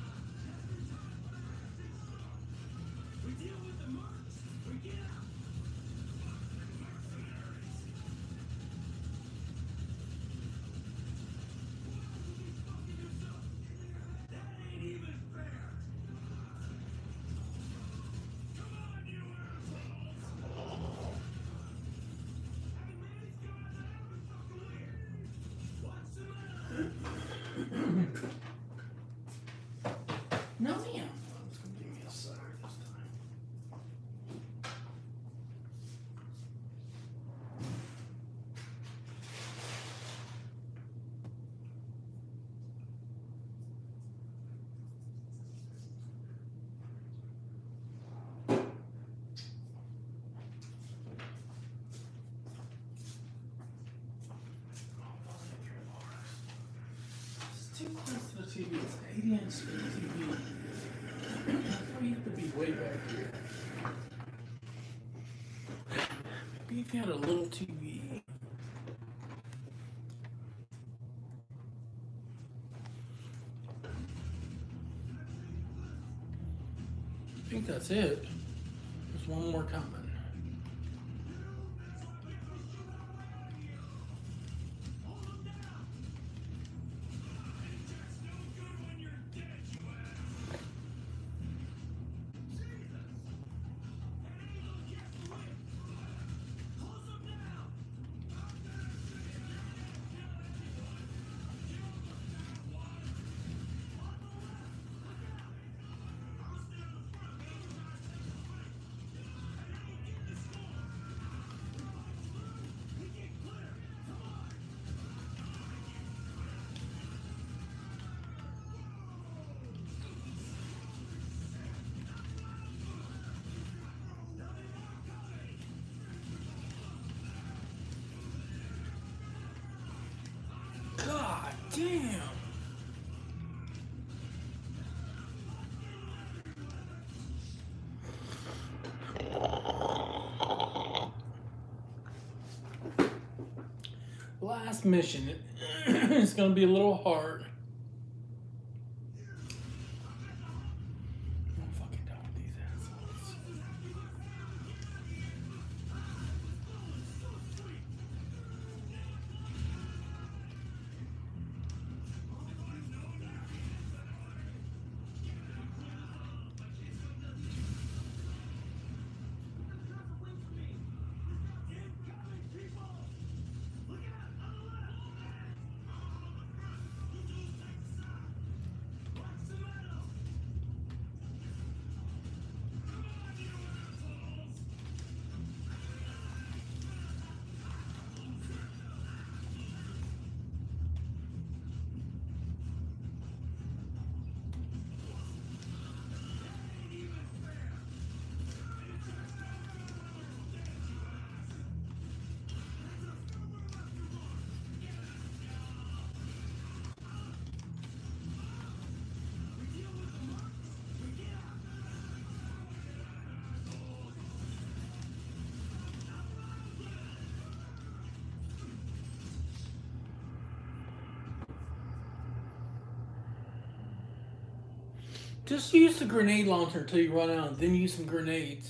We deal with the mercs. We get out. That ain't even fair. Come on, you assholes. Hey, man, these guys are every fucking weird. What's the matter? No, yeah. It's gonna give me a cider this time. It's too close to the TV. It's an 80-inch TV. I thought you had to be way back here. Maybe if you had a little TV. I think that's it. There's one more coming. God damn. Last mission. It's gonna be a little hard. I'm fucking done with these assholes. Just use the grenade launcher until you run out, then use some grenades.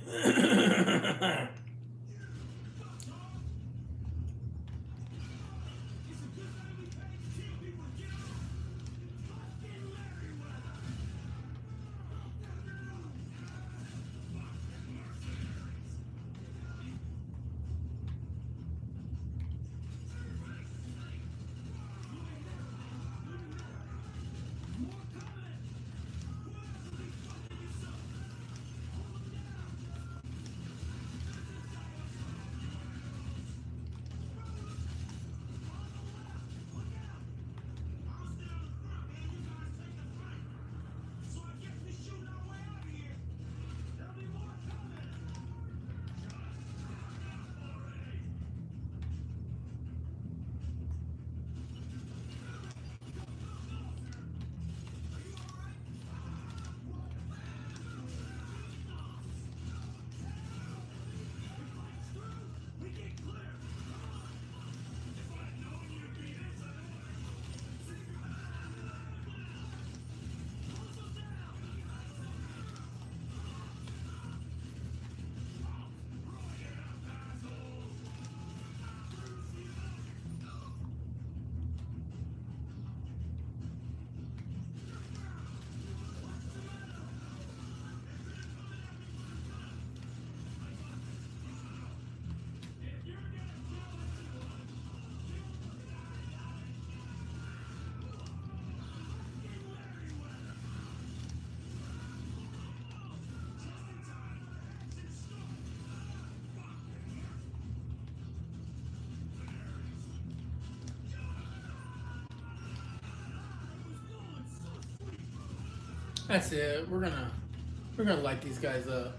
That's it. We're gonna light these guys up.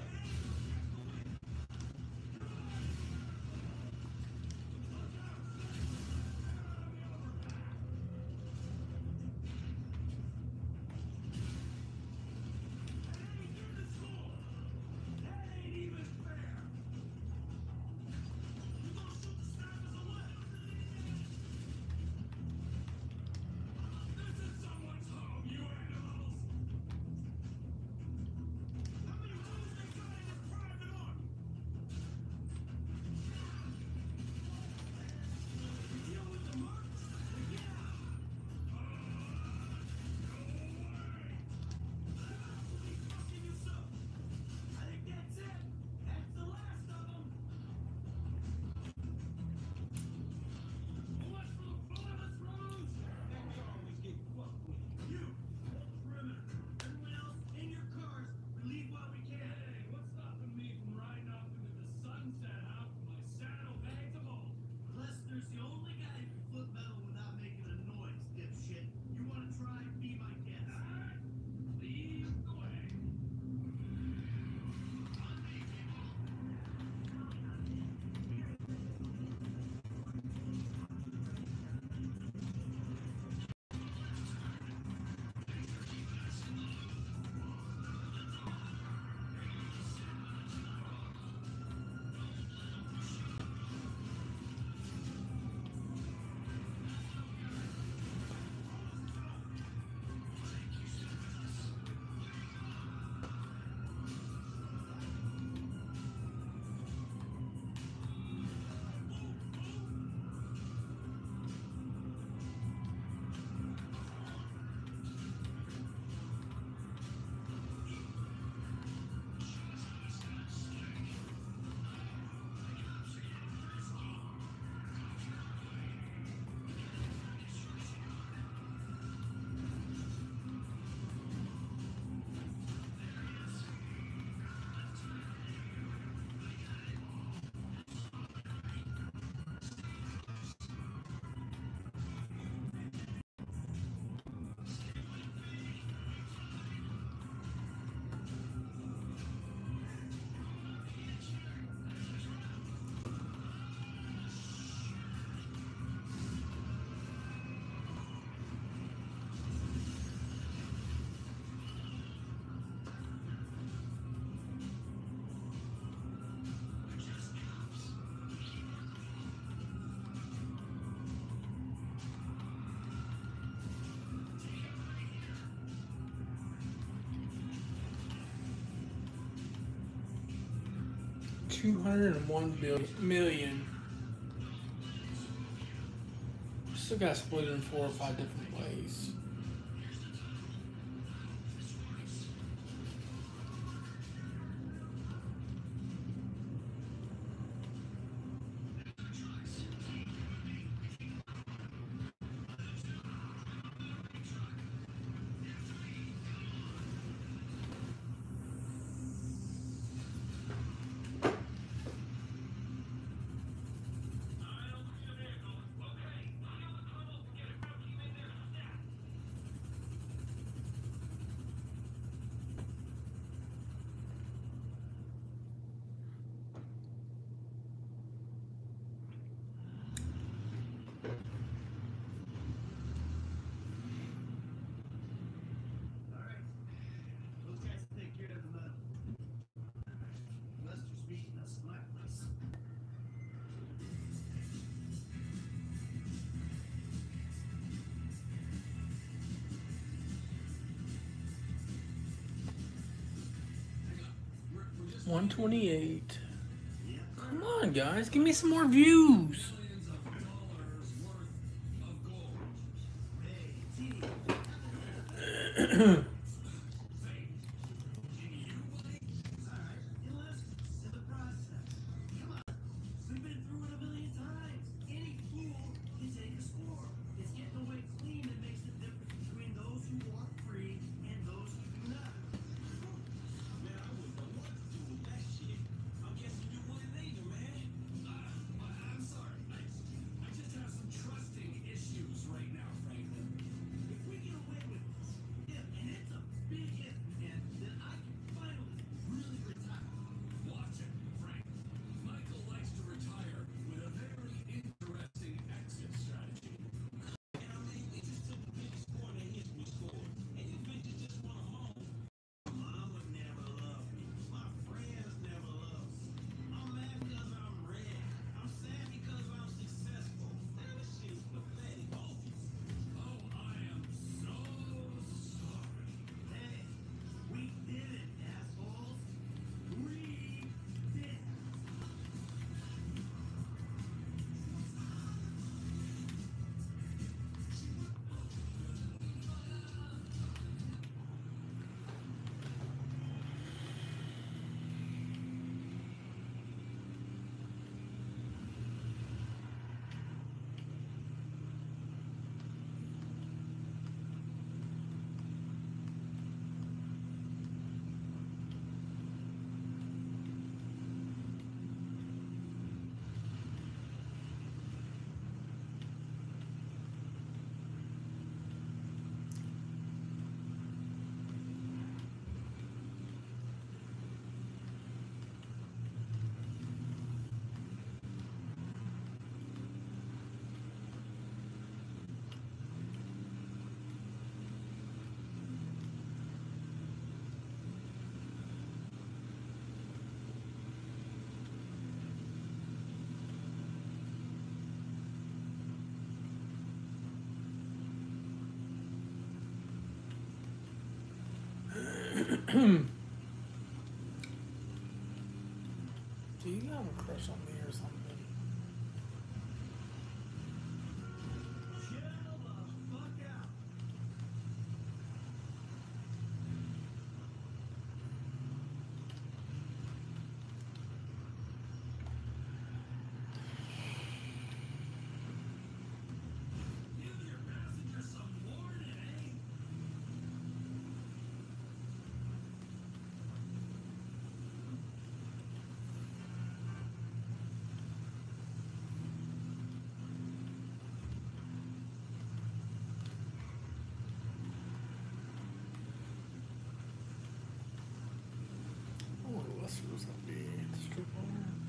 201 million. Still got split in 4 or 5 different ways. Alright. Those guys take care of the metal. Lester's meeting us in my place. We're just 128. Yeah. Come on, guys, give me some more views. millions of dollars worth of gold. Hey, T. Alright. It lives in the process. Come on. We've been through it a million times. Any fool can take a score. It's getting away clean that makes the difference between those who walk free and those who do not. Man, I wouldn't know what to do with that shit. I'm guessing you wouldn't either, man. I'm sorry. I just have some trusting issues right now, Franklin. If we get away with this, and it's a big if, man, then I can finally really retire. Watch it, Frank. Michael likes to retire with a very interesting exit strategy. And I mean, we just took the biggest score in history score. And you bitches just want to moan. Mama never loved me. My friends never loved me. I'm mad because I'm red. I'm sad because I'm successful. Man, this shit's pathetic. Oh, I am so sorry. Hey, we did it, assholes. We did it. Do you have a crush on me or something? Chill the fuck out. Give your passenger some warning, eh? Oh, Lester was gonna be at the strip bar.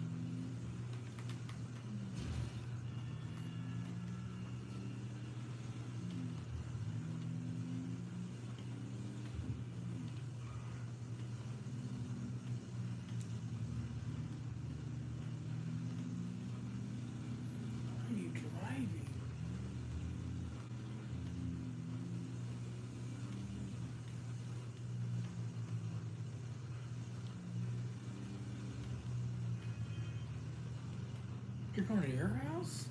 Why are you driving? going to your house?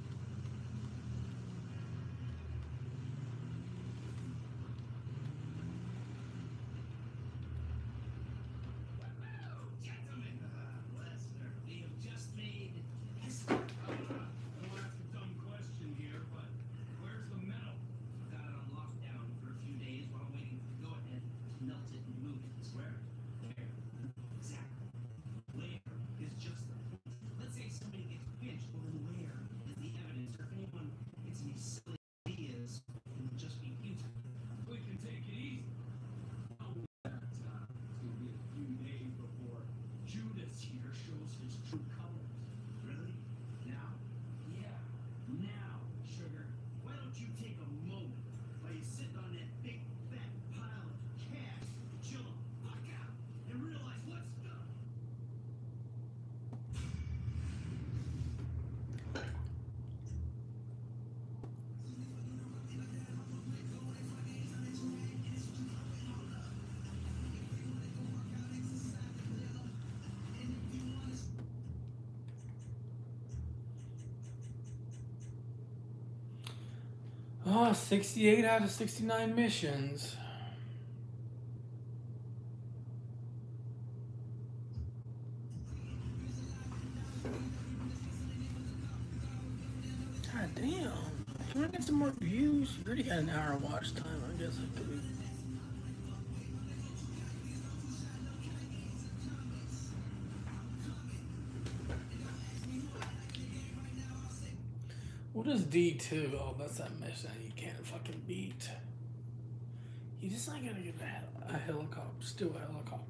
Gentlemen, Lester, we have just made history. I don't ask a dumb question here, but where's the metal? Got it on lockdown for a few days while waiting for the go-ahead to melt it and move it. Where? Where? Exactly. Where is just the point. Let's say somebody gets pinched, well then where is the evidence? Or if anyone gets any silly ideas, it will just be futile. We can take it easy. It's gonna be a few days before Judas here shows his true colors. Really? Now? Yeah, now, sugar. Why don't you take a moment while you sit on that big fat pile of cash, chill the fuck out, and realize what's done? Oh, 68 out of 69 missions. God damn. Can I get some more views? You already had an hour of watch time. I guess I could. What is D2? Oh, that's that mission you can't fucking beat. You just not gotta get a helicopter. Still a helicopter.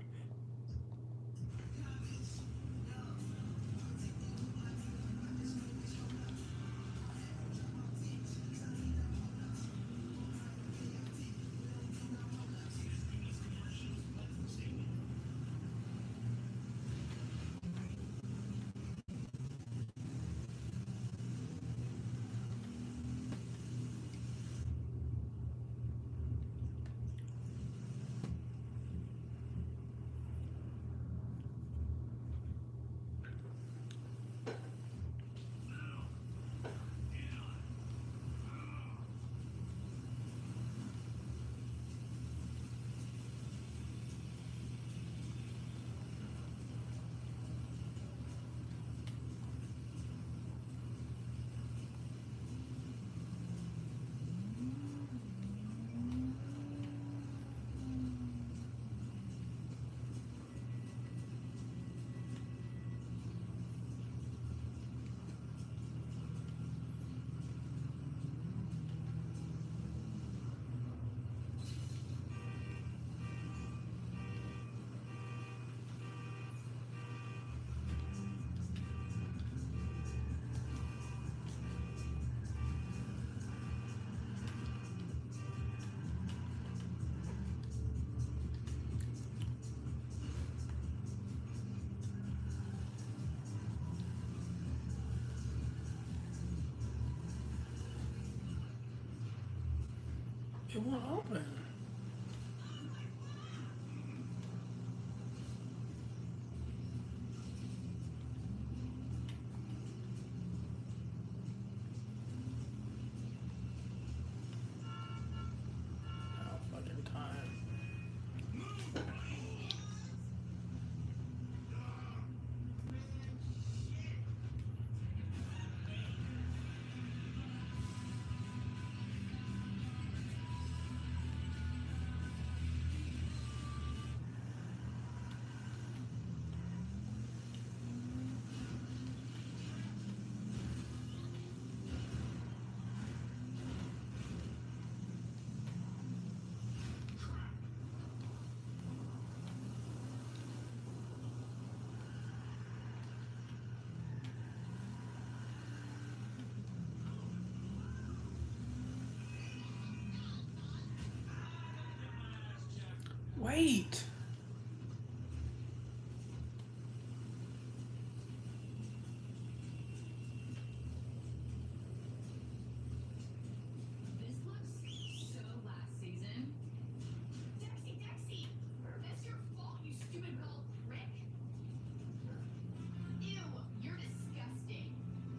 It won't open. Oh, fucking time. Wait. This looks so last season. Dexy! That's your fault, you stupid little prick! Ew, you're disgusting.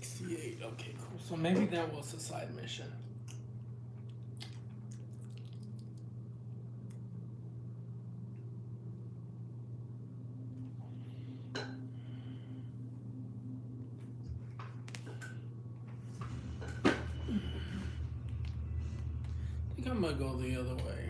68. Okay, cool. So maybe that was a side mission. I think I'm gonna go the other way.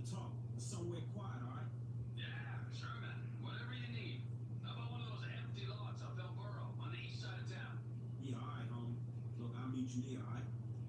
to talk. Somewhere quiet, all right? Yeah, sure, man. Whatever you need. How about one of those empty lots off El Burro on the east side of town? Yeah, all right, homie. Look, I'll meet you there, all right?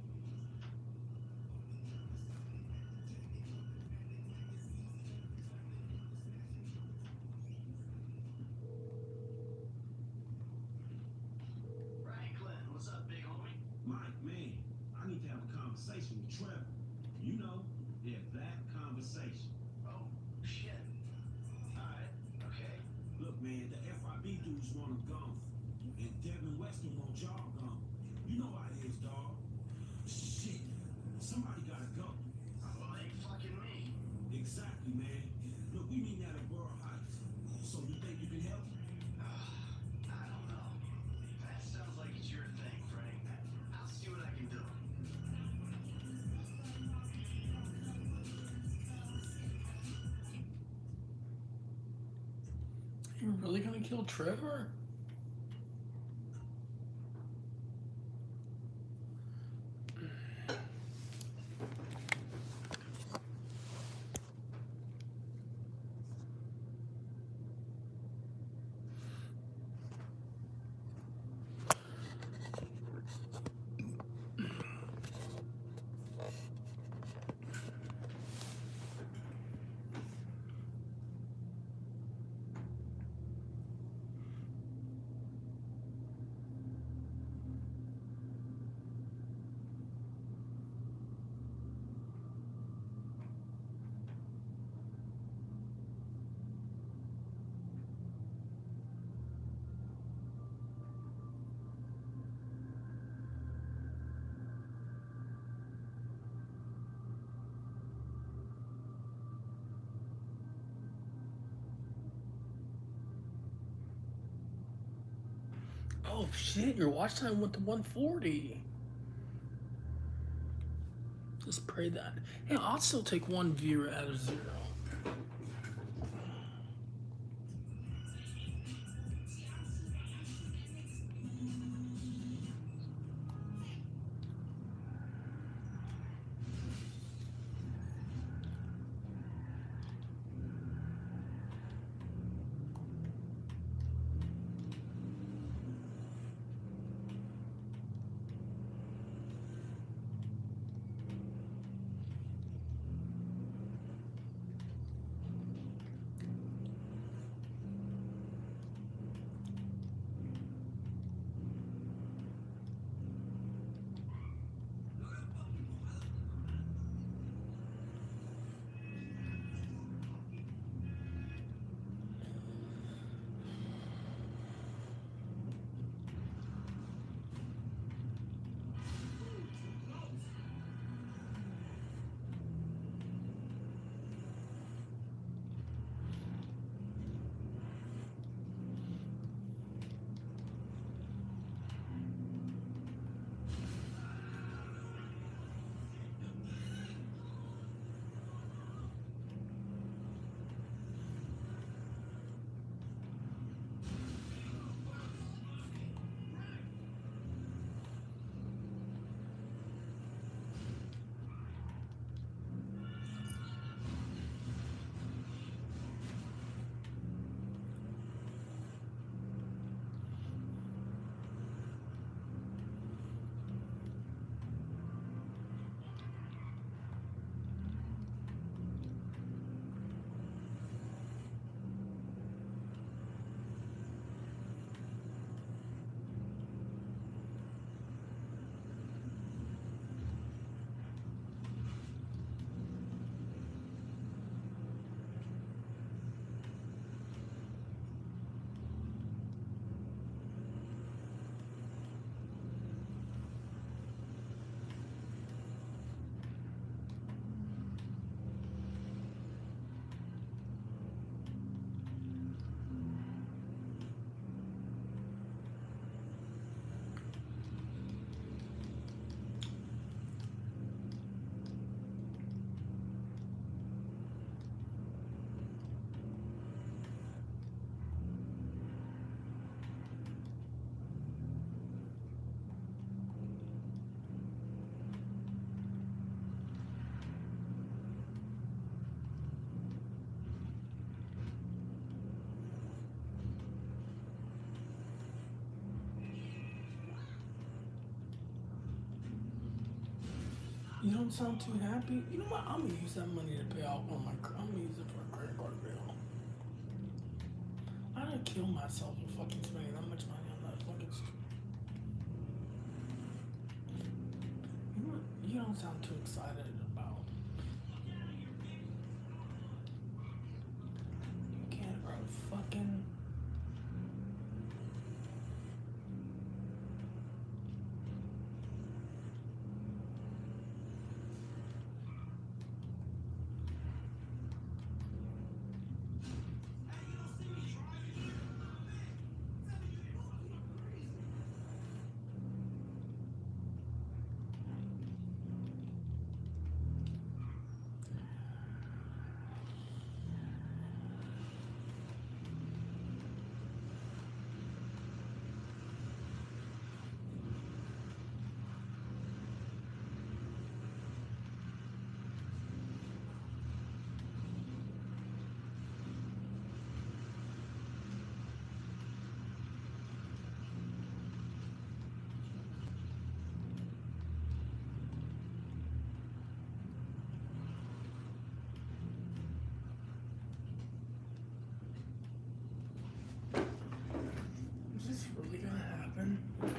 Franklin, what's up, big homie? Mike, man, I need to have a conversation with Trevor. You know, yeah, that conversation. Oh, shit. Alright, okay. Look, man, the FIB dudes want him gone. And Devin Weston wants y'all gone. You know how it is, dog. Shit. Somebody gotta go. Well, ain't fucking me. Exactly, man. Look, we meet at a Borough Heights. So you think you can help? I don't know. That sounds like it's your thing, Frank. I'll see what I can do. You're really gonna kill Trevor? Oh shit, your watch time went to 140. Just pray that. Hey, I'll still take one viewer out of 0. You don't sound too happy. You know what? I'm gonna use that money to pay off on my. I'm gonna use it for a credit card bill. I don't kill myself for fucking spending that much money on that fucking. You know what? You don't sound too excited about. You can't grow fucking. Is this really gonna happen?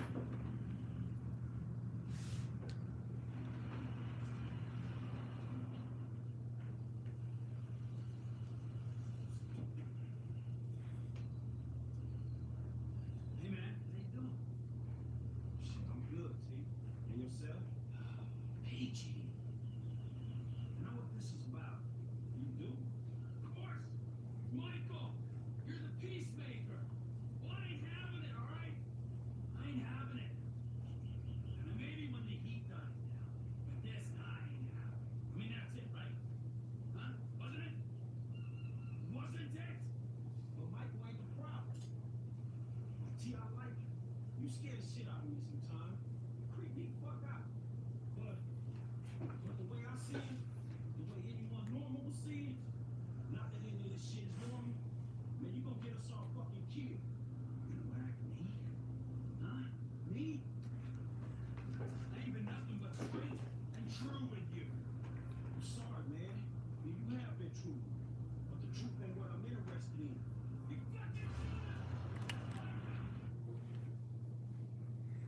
Hey man, how you doing? Shit, I'm good, T. And yourself? Peachy. You know what this is about? You do? Of course. Michael, you're the peacemaker. Well, I ain't having it, all right? I ain't having it. And maybe when the heat dies down, but this I ain't having it. I mean, that's it, right? Huh? Wasn't it? Wasn't it? But Michael ain't the problem. T, I like you. You scare the shit out of me sometimes. You creep me the fuck out. But the way I see it, the way anyone normal will see it, not that any of this shit is normal, man, you gonna get us all fucking killed. You know what I need? Huh? Me? I ain't been nothing but straight and true with you. I'm sorry, man. Yeah, you have been true. But the truth ain't what I'm interested in. You fucking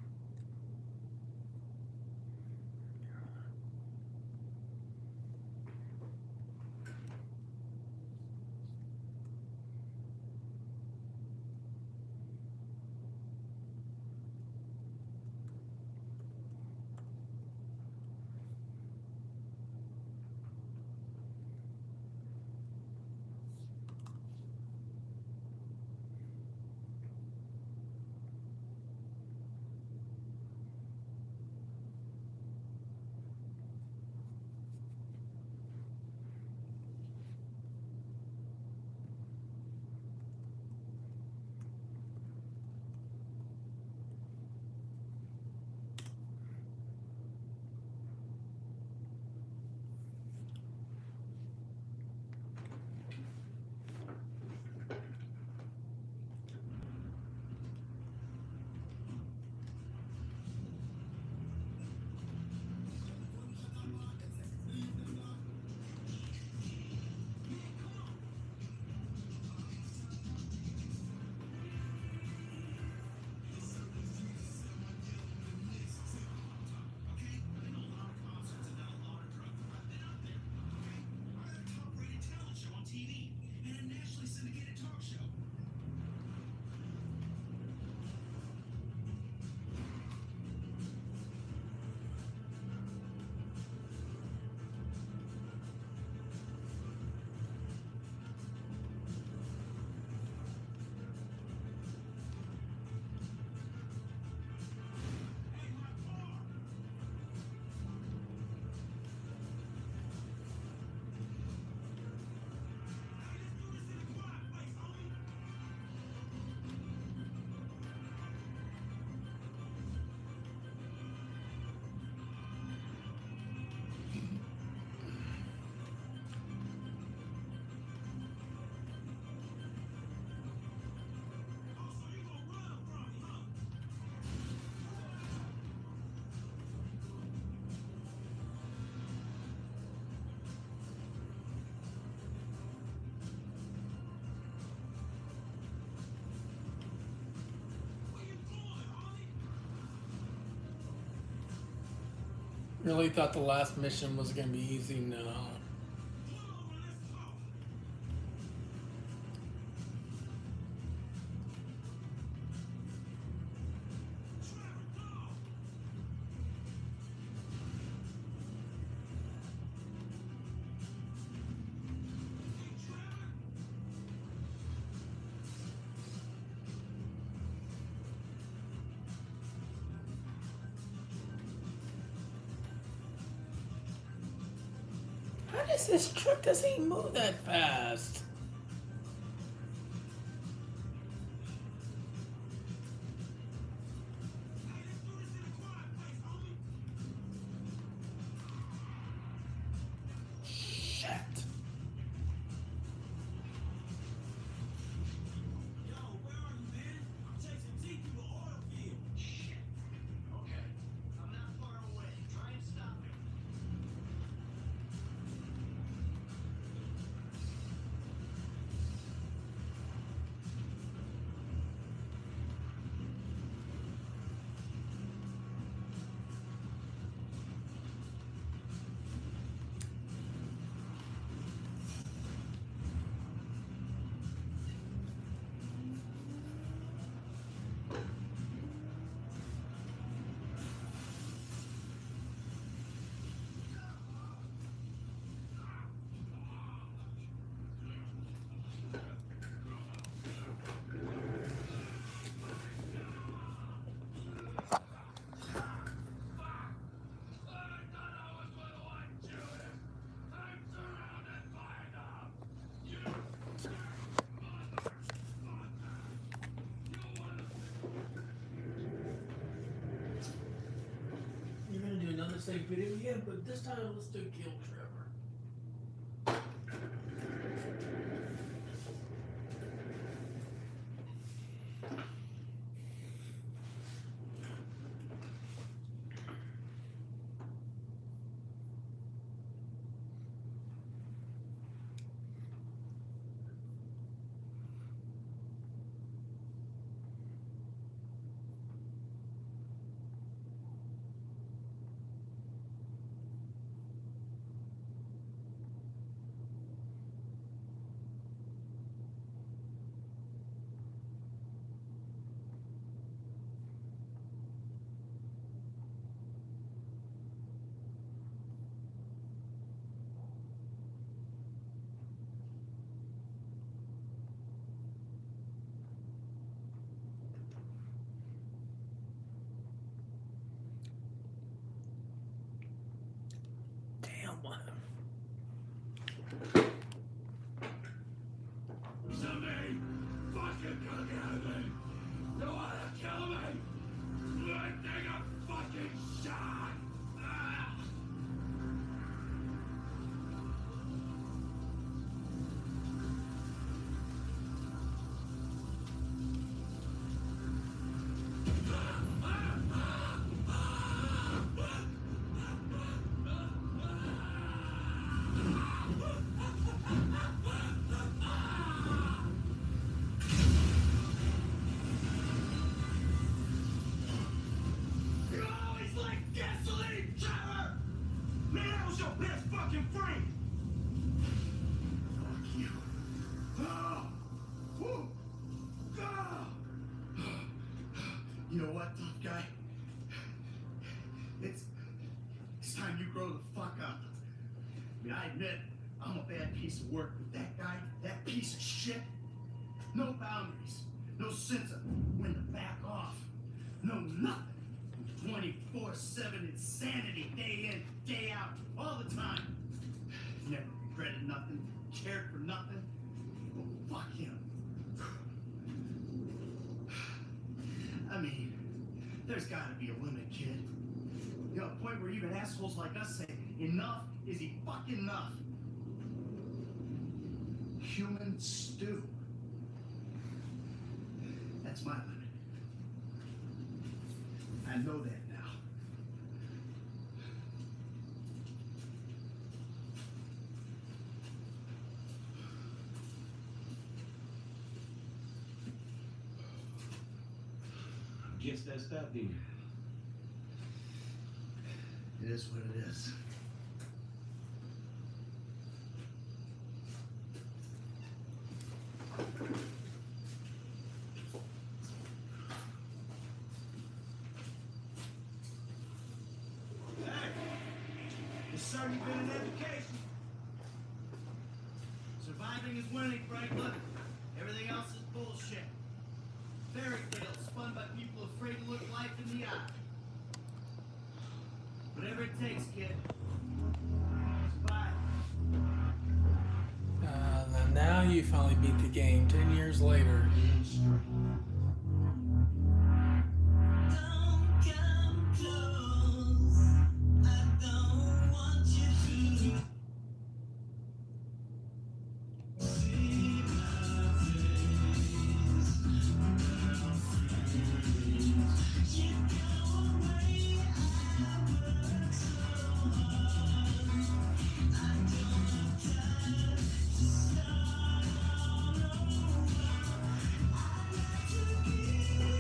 Really thought the last mission was gonna be easy. No. Pull over, let's talk. Trevor, go. Hey, Trevor. How does this truck doesn't even move that fast? Hey, let's do this in a quiet place, homie. Shit. Yo, where are you, man? I'm chasing T through the oil field. Shit. Okay. I'm not far away. Try and stop him. You're gonna do another safe video? Yeah, but this time let's do kill Trevor. Damn, what? Somebody fucking come at me! You wanna kill me? Take a fucking shot! Ah! You always like gasoline, Trevor! Man, that was your best fucking friend! Fuck you. Ah! Woo! Ah! You know what, tough guy? It's time you grow the fuck up. I mean, I admit I'm a bad piece of work, but that guy, that piece of shit, no boundaries, no sense of when to back off, no nothing. 24/7 insanity, day in, day out, all the time. Never regretted nothing, cared for nothing. Well, fuck him. I mean, there's gotta be a limit, kid. You know, a point where even assholes like us say, enough is fucking enough. Human stew. That's my limit. I know that now. Guess that stopped you. It is what it is. Hey, it's certainly been an education. Surviving is winning, Franklin. Everything else is bullshit. Fairy tales spun by people afraid to look life in the eye. Whatever it takes, kid. Survive. Now you finally beat the game 10 years later. Don't come close. I don't want you to see my face. You go away. I work so hard. I don't have time to start all over. I like to give you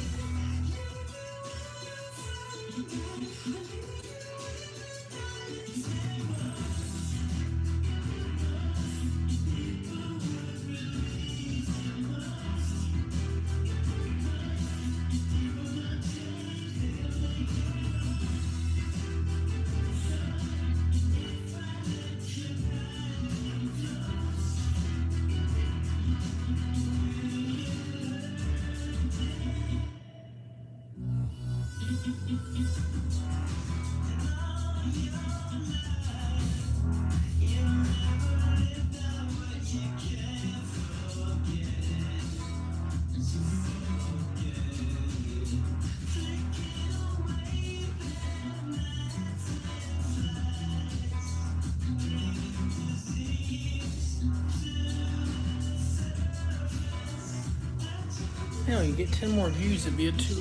No, you get 10 more views to be a tour.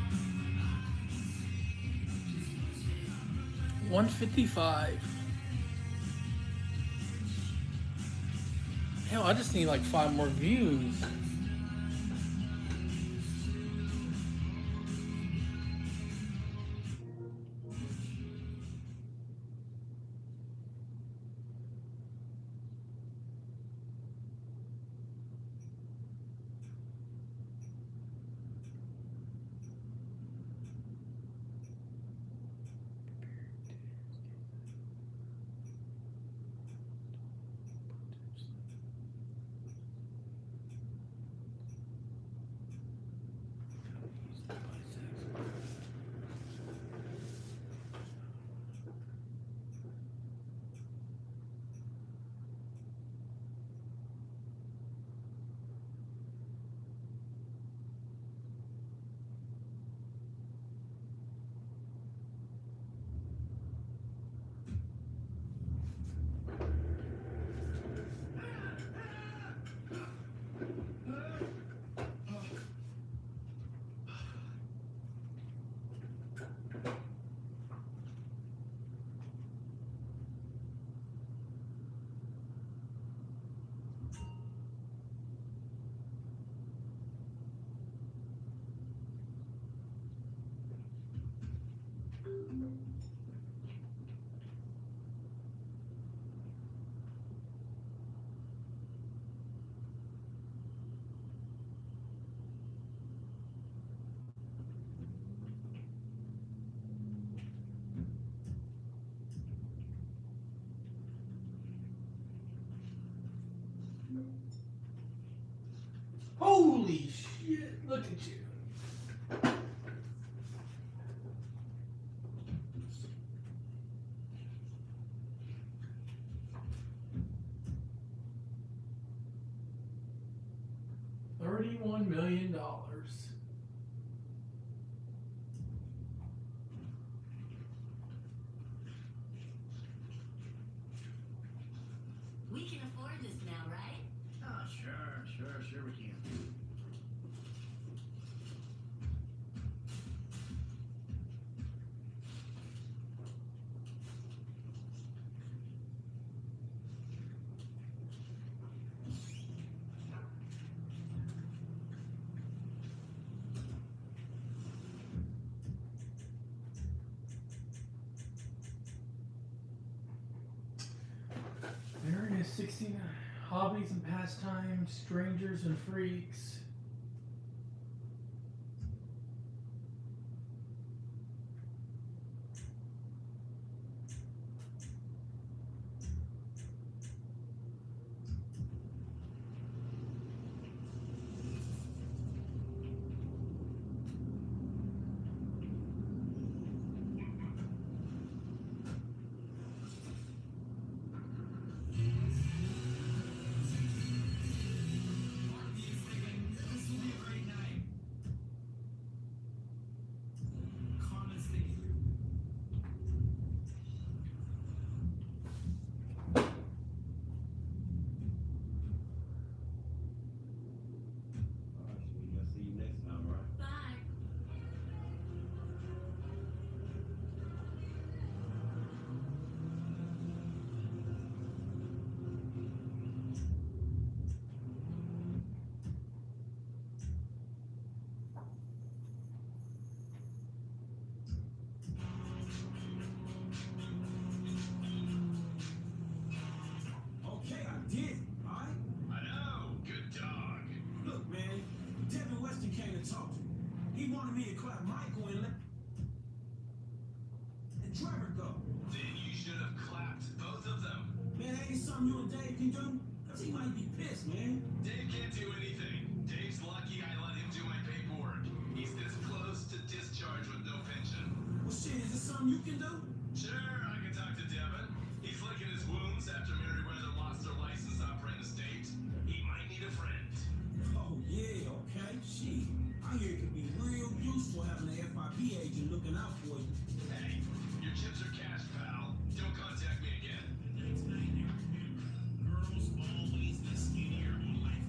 $155. Hell, I just need like 5 more views. Holy shit, look at you. $31 million. We can afford this now, right? Oh, sure we can. There it is, 16 hobbies and pastimes, strangers and freaks. This will be a great night. Comments thinking. Alright, sweetie, I'll see you next time, right? Bye. Okay, I did, alright? I know, good dog. Look, man, Devin Weston came to talk to me. He wanted me to clap Michael and let Trevor go. Then you should have clapped both of them. Man, ain't something you and Dave can do? Cause he might be pissed, man. Dave can't do anything. Dave's lucky I let him do my paperwork. He's this close to discharge with no pension. Well, shit, is this something you can do? Sure, I can talk to Devin. He's licking his wounds after Meriwether lost their license to operate the state. He might need a friend. Oh, yeah, okay, shit. I hear it could be real useful having an FIB agent looking out for you. Hey, your chips are cash, pal. Don't contact me again. Girls always the skinnier on life.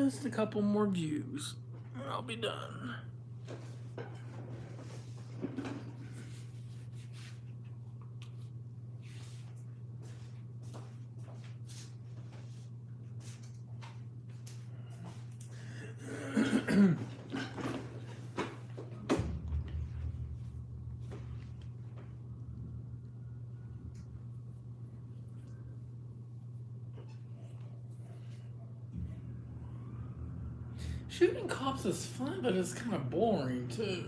Just a couple more views, and I'll be done. Shooting cops is fun, but it's kind of boring too.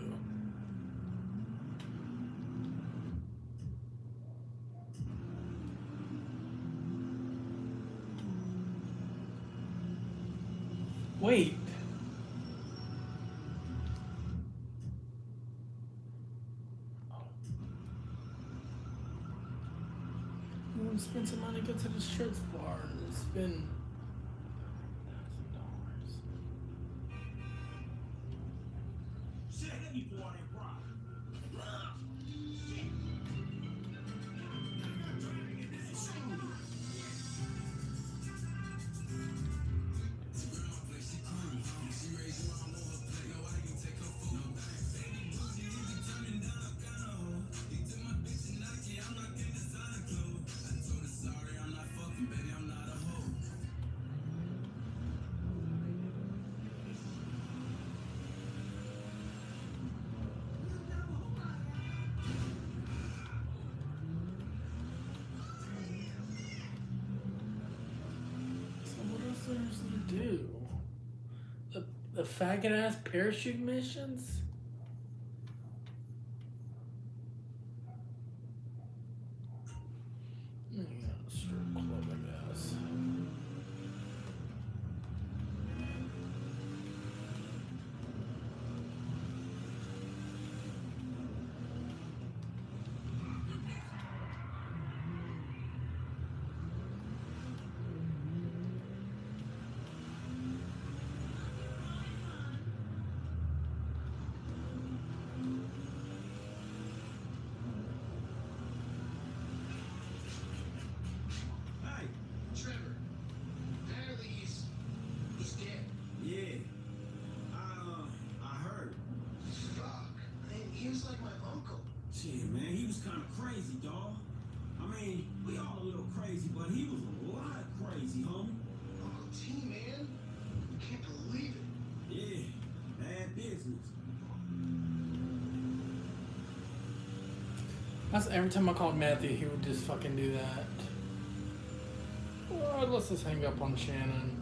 Wait. You want to spend some money, go to the strip bar and spend Shit, let me pour out that rock. to do? The faggot ass parachute missions? Yeah, strip club, I guess. Hey, Trevor, apparently he's dead. yeah. I heard. Fuck. Man, he was like my uncle. Shit, man, he was kind of crazy, dawg. I mean, we all a little crazy, but he was a lot crazy, homie. Uncle T, man. Can't believe it. Yeah, bad business. That's every time I called Matthew, he would just fucking do that. Well, let's just hang up on Shannon.